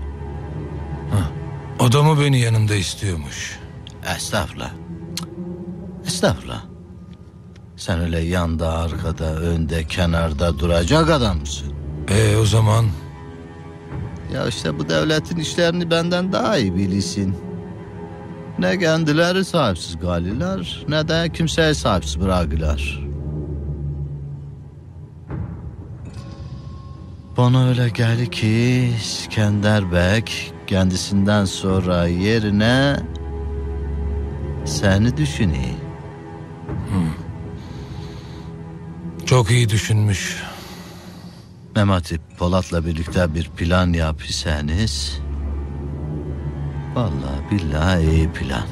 O da mı beni yanında istiyormuş? Estağfurullah. Estağfurullah. Sen öyle yanda, arkada, önde, kenarda duracak adam mısın? O zaman? Ya işte bu devletin işlerini benden daha iyi bilirsin. Ne kendileri sahipsiz galiler, ne de kimseye sahipsiz bırakırlar. Bana öyle geldi ki İskender Bey kendisinden sonra yerine seni düşünüyor. Çok iyi düşünmüş. Memati Polat'la birlikte bir plan yapırsanız, vallahi billahi iyi plan.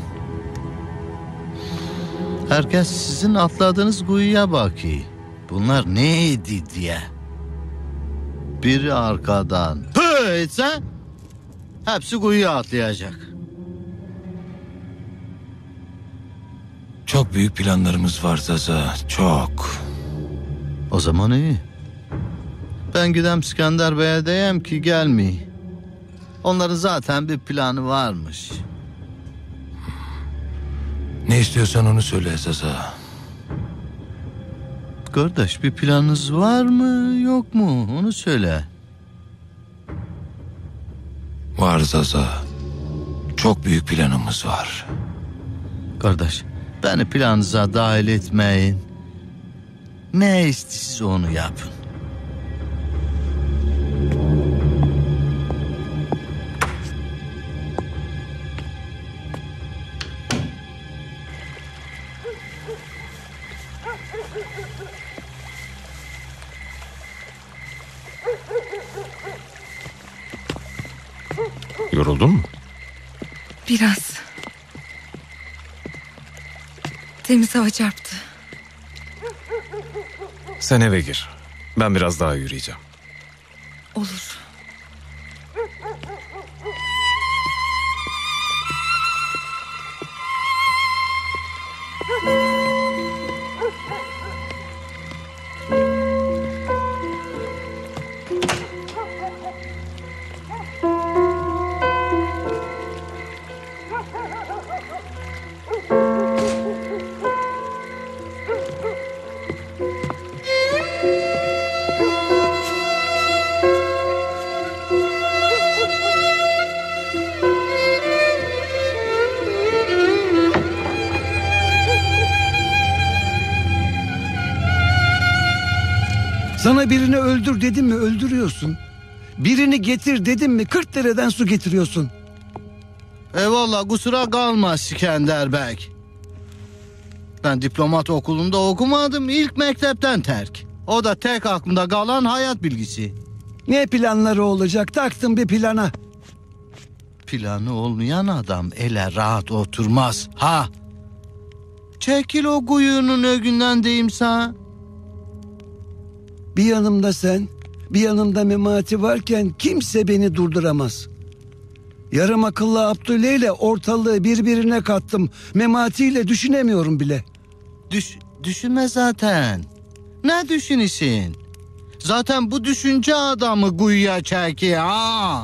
Herkes sizin atladığınız kuyuya bakıyor. Bunlar neydi diye. Biri arkadan hı etse hepsi kuyuya atlayacak. Çok büyük planlarımız var Zaza, çok. O zaman iyi. Ben gidem İskender Bey'e diyeyim ki gelmeyi. Onların zaten bir planı varmış. Ne istiyorsan onu söyle Zaza. Kardeş bir planınız var mı yok mu onu söyle. Var Zaza. Çok büyük planımız var. Kardeş beni planınıza dahil etmeyin. Ne istiyorsanız onu yapın. Yoruldun mu? Biraz. Temiz hava çarptı. Sen eve gir. Ben biraz daha yürüyeceğim. Olur. Sana birini öldür dedim mi öldürüyorsun. Birini getir dedim mi 40 dereden su getiriyorsun. Eyvallah kusura kalma İskender Bey. Ben diplomat okulunda okumadım, ilk mektepten terk. O da tek aklımda kalan hayat bilgisi. Ne planları olacak, taktın bir plana. Planı olmayan adam ele rahat oturmaz ha. Çekil o kuyunun ögünden diyeyim sana. Bir yanımda sen, bir yanımda Memati varken kimse beni durduramaz. Yarım akıllı Abdülle ile ortalığı birbirine kattım. Memati ile düşünemiyorum bile. Düşünme zaten. Ne düşünürsün? Zaten bu düşünce adamı kuyuya çekiyor ha.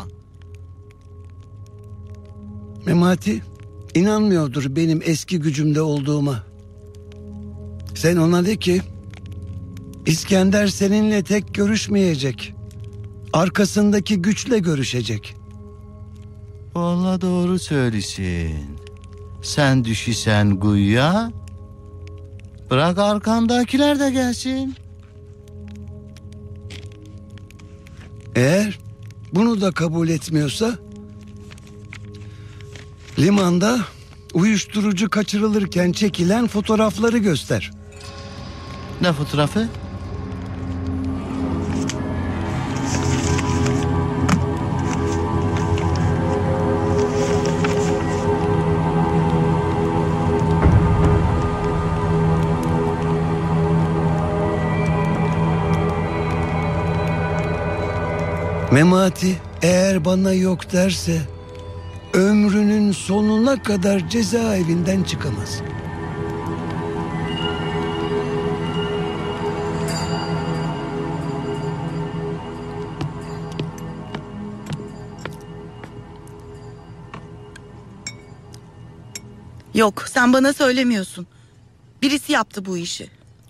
Memati inanmıyordur benim eski gücümde olduğuma. Sen ona de ki İskender seninle tek görüşmeyecek. Arkasındaki güçle görüşecek. Vallahi doğru söylesin. Sen düşürsen kuyuya, bırak arkandakiler de gelsin. Eğer bunu da kabul etmiyorsa limanda uyuşturucu kaçırılırken çekilen fotoğrafları göster. Ne fotoğrafı? Memati eğer bana yok derse ömrünün sonuna kadar cezaevinden çıkamaz. Yok, sen bana söylemiyorsun. Birisi yaptı bu işi.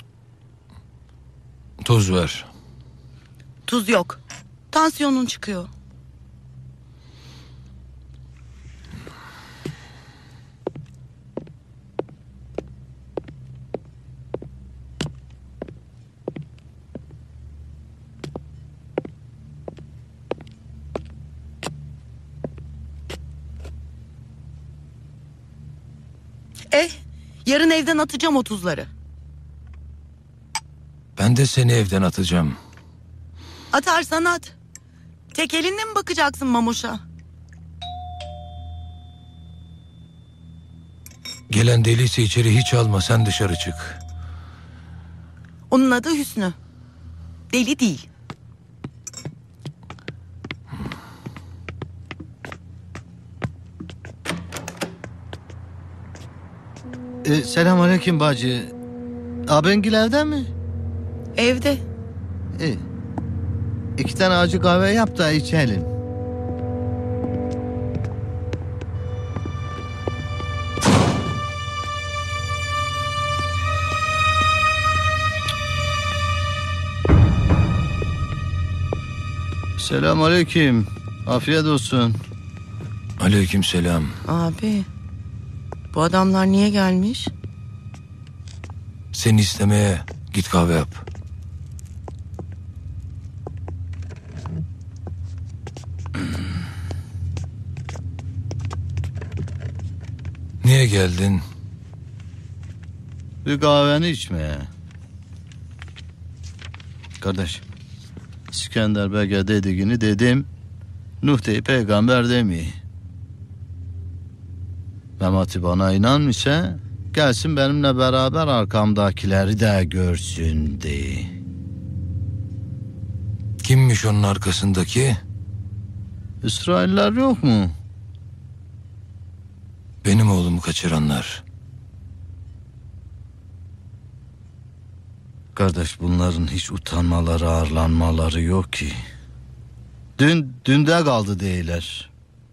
Tuz ver. Tuz yok. Tansiyonun çıkıyor. Yarın evden atacağım o tuzları. Ben de seni evden atacağım. Atarsan at. Tek elinle mi bakacaksın Mamoş'a? Gelen deliyse içeri hiç alma, sen dışarı çık. Onun adı Hüsnü. Deli değil. Selamünaleyküm bacı. Abengil evde mi? Evde. İyi. 2 tane acı kahve yap da içelim. Selamünaleyküm. Afiyet olsun. Aleykümselam. Abi, bu adamlar niye gelmiş? Seni istemeye, git kahve yap. Niye geldin? Bir kahveni içmeye. Kardeş, İskender Bey'e dediğini dedim. Nuh deyip peygamber demeyi. Memati bana inanmışsa gelsin benimle beraber arkamdakileri de görsün diye. Kimmiş onun arkasındaki? İsrailler yok mu? Benim oğlumu kaçıranlar. Kardeş, bunların hiç utanmaları, arlanmaları yok ki. Dünde kaldı değiller.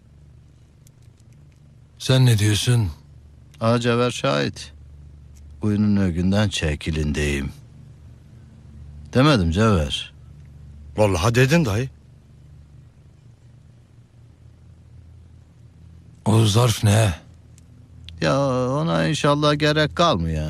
Sen ne diyorsun? Cevher şahit. Kuyunun ögünden çekilin deyim. Demedim Cevher. Vallahi dedin dayı. O zarf ne? Ya ona inşallah gerek kalmıyor.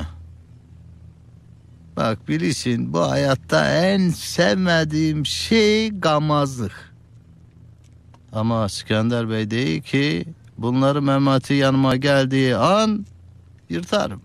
Bak bilirsin, bu hayatta en sevmediğim şey gamazlık. Ama İskender Bey değil ki bunları Memati yanıma geldiği an yırtarım.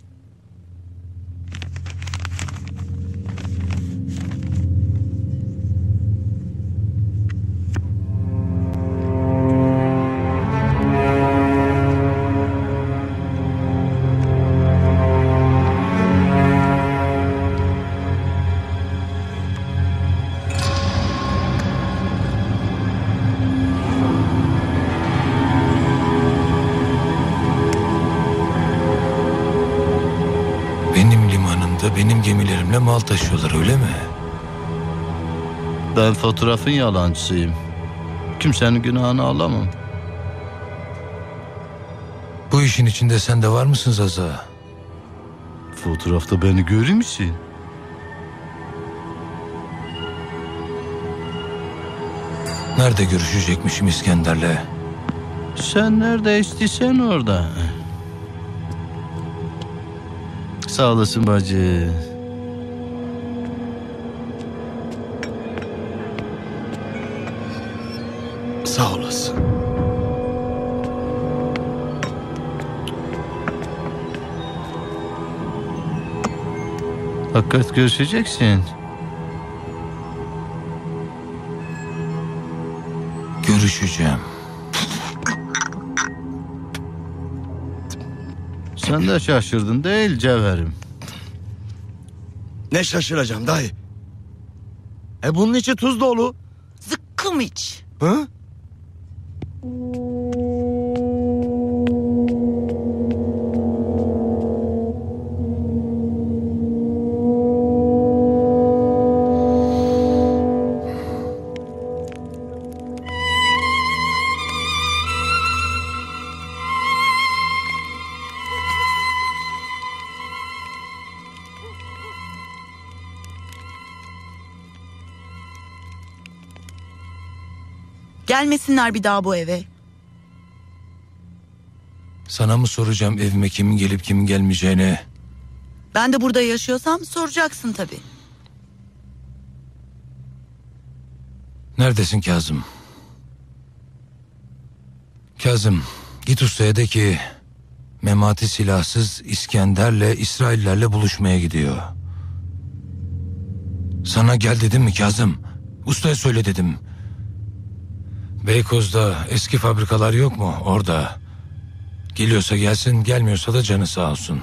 Benim gemilerimle mal taşıyorlar, öyle mi? Ben fotoğrafın yalancısıyım. Kimsenin günahını alamam. Bu işin içinde sen de var mısın Zaza? Fotoğrafta beni görür müsün? Nerede görüşecekmişim İskender'le? Sen nerede istiysen orada. Sağ olasın bacı. Sağ olasın. Hakikat görüşeceksin. Görüşeceğim. Sen de şaşırdın değil Cevherim. Ne şaşıracağım dayı? Bunun içi tuz dolu. Zıkkım iç. Hı? Gelmesinler bir daha bu eve. Sana mı soracağım evime kimin gelip kimin gelmeyeceğini? Ben de burada yaşıyorsam soracaksın tabii. Neredesin Kazım? Kazım, git ustaya de ki Memati silahsız İskender'le İsraillerle buluşmaya gidiyor. Sana gel dedim mi Kazım? Ustaya söyle dedim. Beykoz'da eski fabrikalar yok mu? Orada. Geliyorsa gelsin, gelmiyorsa da canı sağ olsun.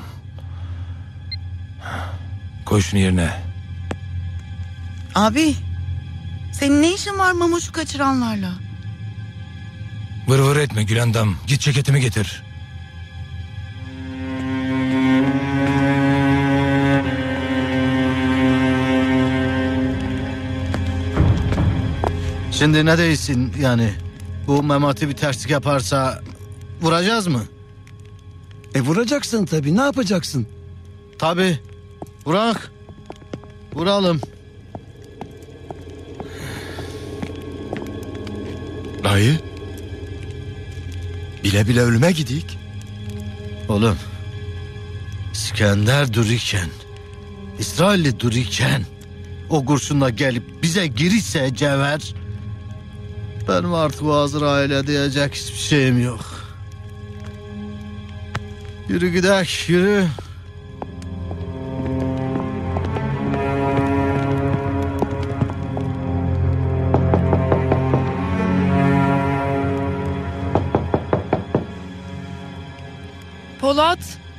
Koy şunu yerine. Abi, senin ne işin var Mamoş'u kaçıranlarla? Vır vır etme Gülendam. Git ceketimi getir. Şimdi ne değilsin yani? Bu Memati bir terslik yaparsa vuracağız mı? Vuracaksın tabii, ne yapacaksın? Tabii. Bırak. Vuralım. Dayı. Bile bile ölüme gidik. Oğlum. İskender dururken, İsrailli dururken o kurşunla gelip bize girirse Cevher, benim artık o Azrail'e diyecek hiçbir şeyim yok. Yürü gidelim, yürü. Polat.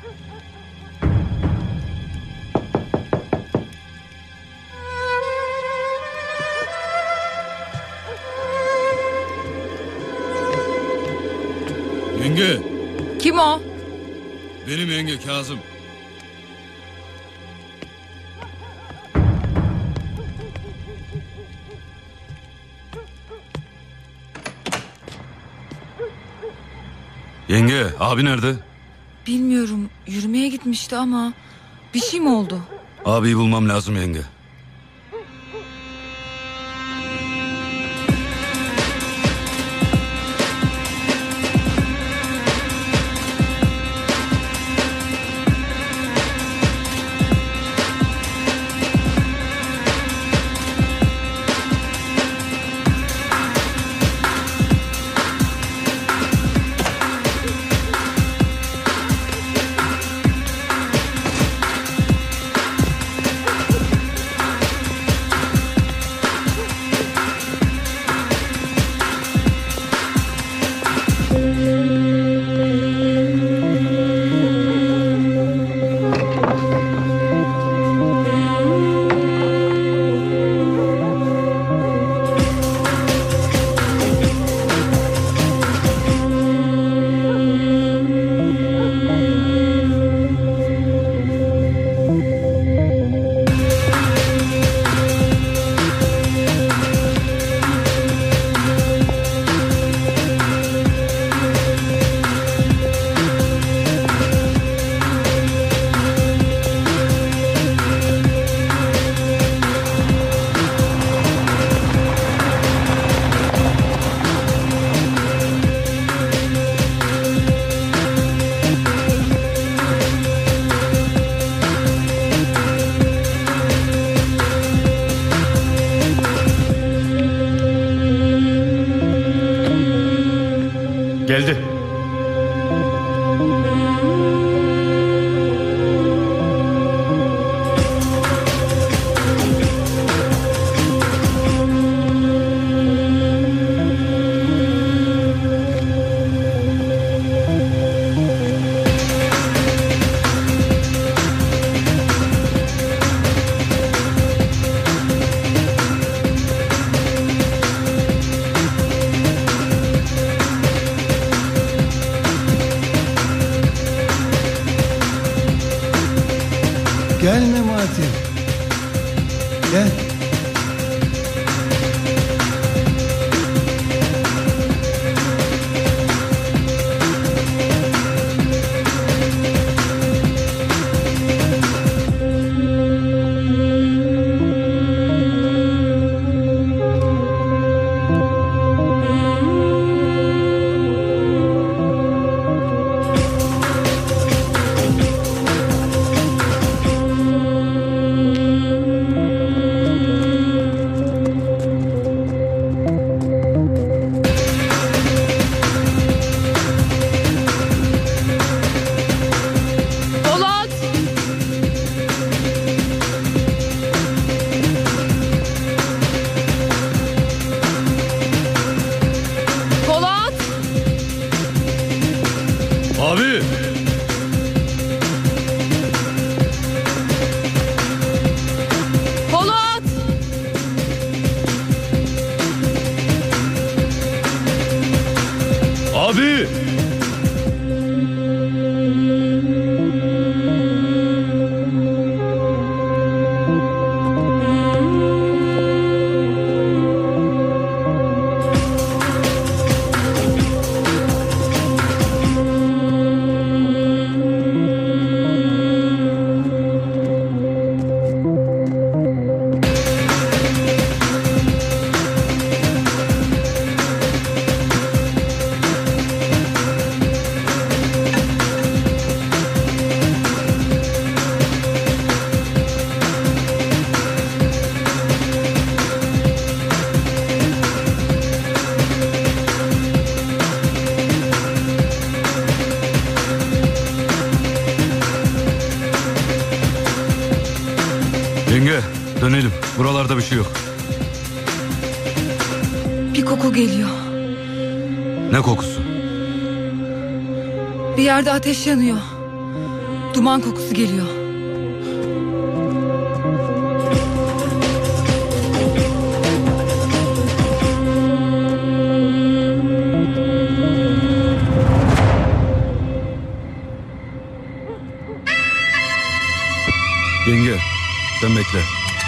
Yenge. Kim o? Benim yenge Kazım. Yenge, abi nerede? Bilmiyorum. Yürümeye gitmişti ama bir şey mi oldu? Abiyi bulmam lazım yenge. Geldi. Gel Memati. Gel. Polat! Polat! Abi! Polat! Abi! Yenge, dönelim. Buralarda bir şey yok. Bir koku geliyor. Ne kokusu? Bir yerde ateş yanıyor. Duman kokusu geliyor. Yenge, sen bekle.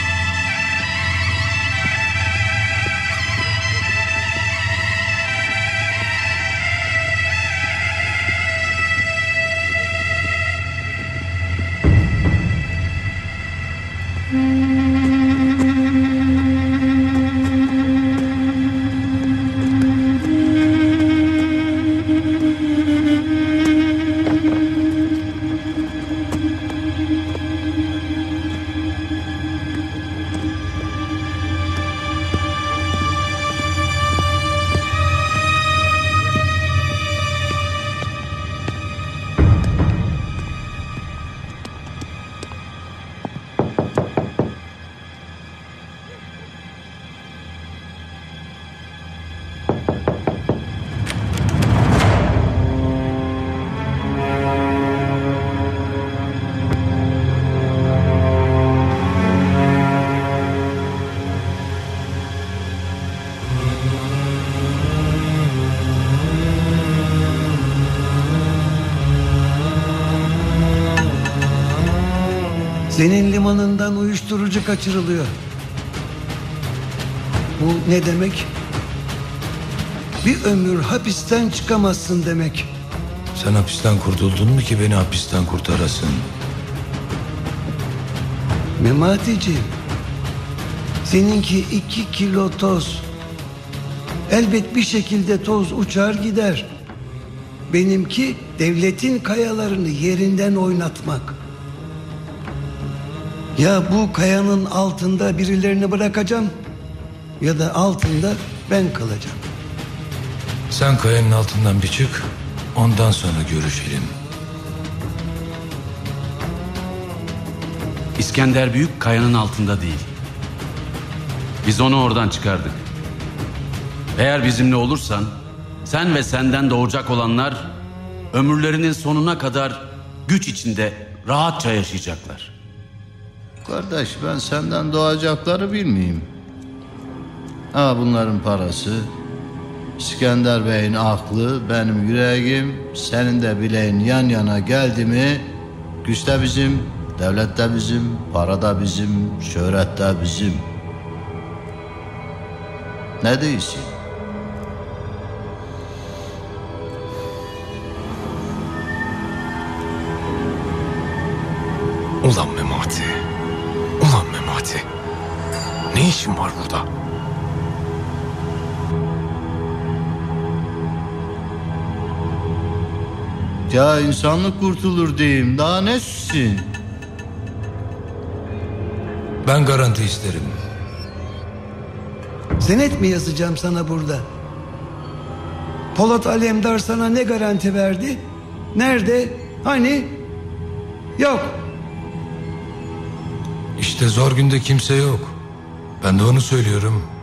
Senin limanından uyuşturucu kaçırılıyor. Bu ne demek? Bir ömür hapisten çıkamazsın demek. Sen hapisten kurtuldun mu ki beni hapisten kurtarasın? Mematiciğim, seninki 2 kilo toz. Elbet bir şekilde toz uçar gider. Benimki devletin kayalarını yerinden oynatmak. Ya bu kayanın altında birilerini bırakacağım ya da altında ben kalacağım. Sen kayanın altından bir çık, ondan sonra görüşelim. İskender Büyük kayanın altında değil. Biz onu oradan çıkardık. Eğer bizimle olursan, sen ve senden doğacak olanlar ömürlerinin sonuna kadar güç içinde rahatça yaşayacaklar. Kardeş, ben senden doğacakları bilmeyeyim. Ha, bunların parası, İskender Bey'in aklı, benim yüreğim, senin de bileğin yan yana geldi mi, güç de bizim, devlet de bizim, para da bizim, şöhret de bizim. Ne diyorsun? Ulan Memati. Ulan Memati. Ne işin var burada? Ya insanlık kurtulur diyeyim, daha ne süsün? Ben garanti isterim. Senet mi yazacağım sana burada? Polat Alemdar sana ne garanti verdi? Nerede? Hani? Yok. İşte zor günde kimse yok. Ben de onu söylüyorum.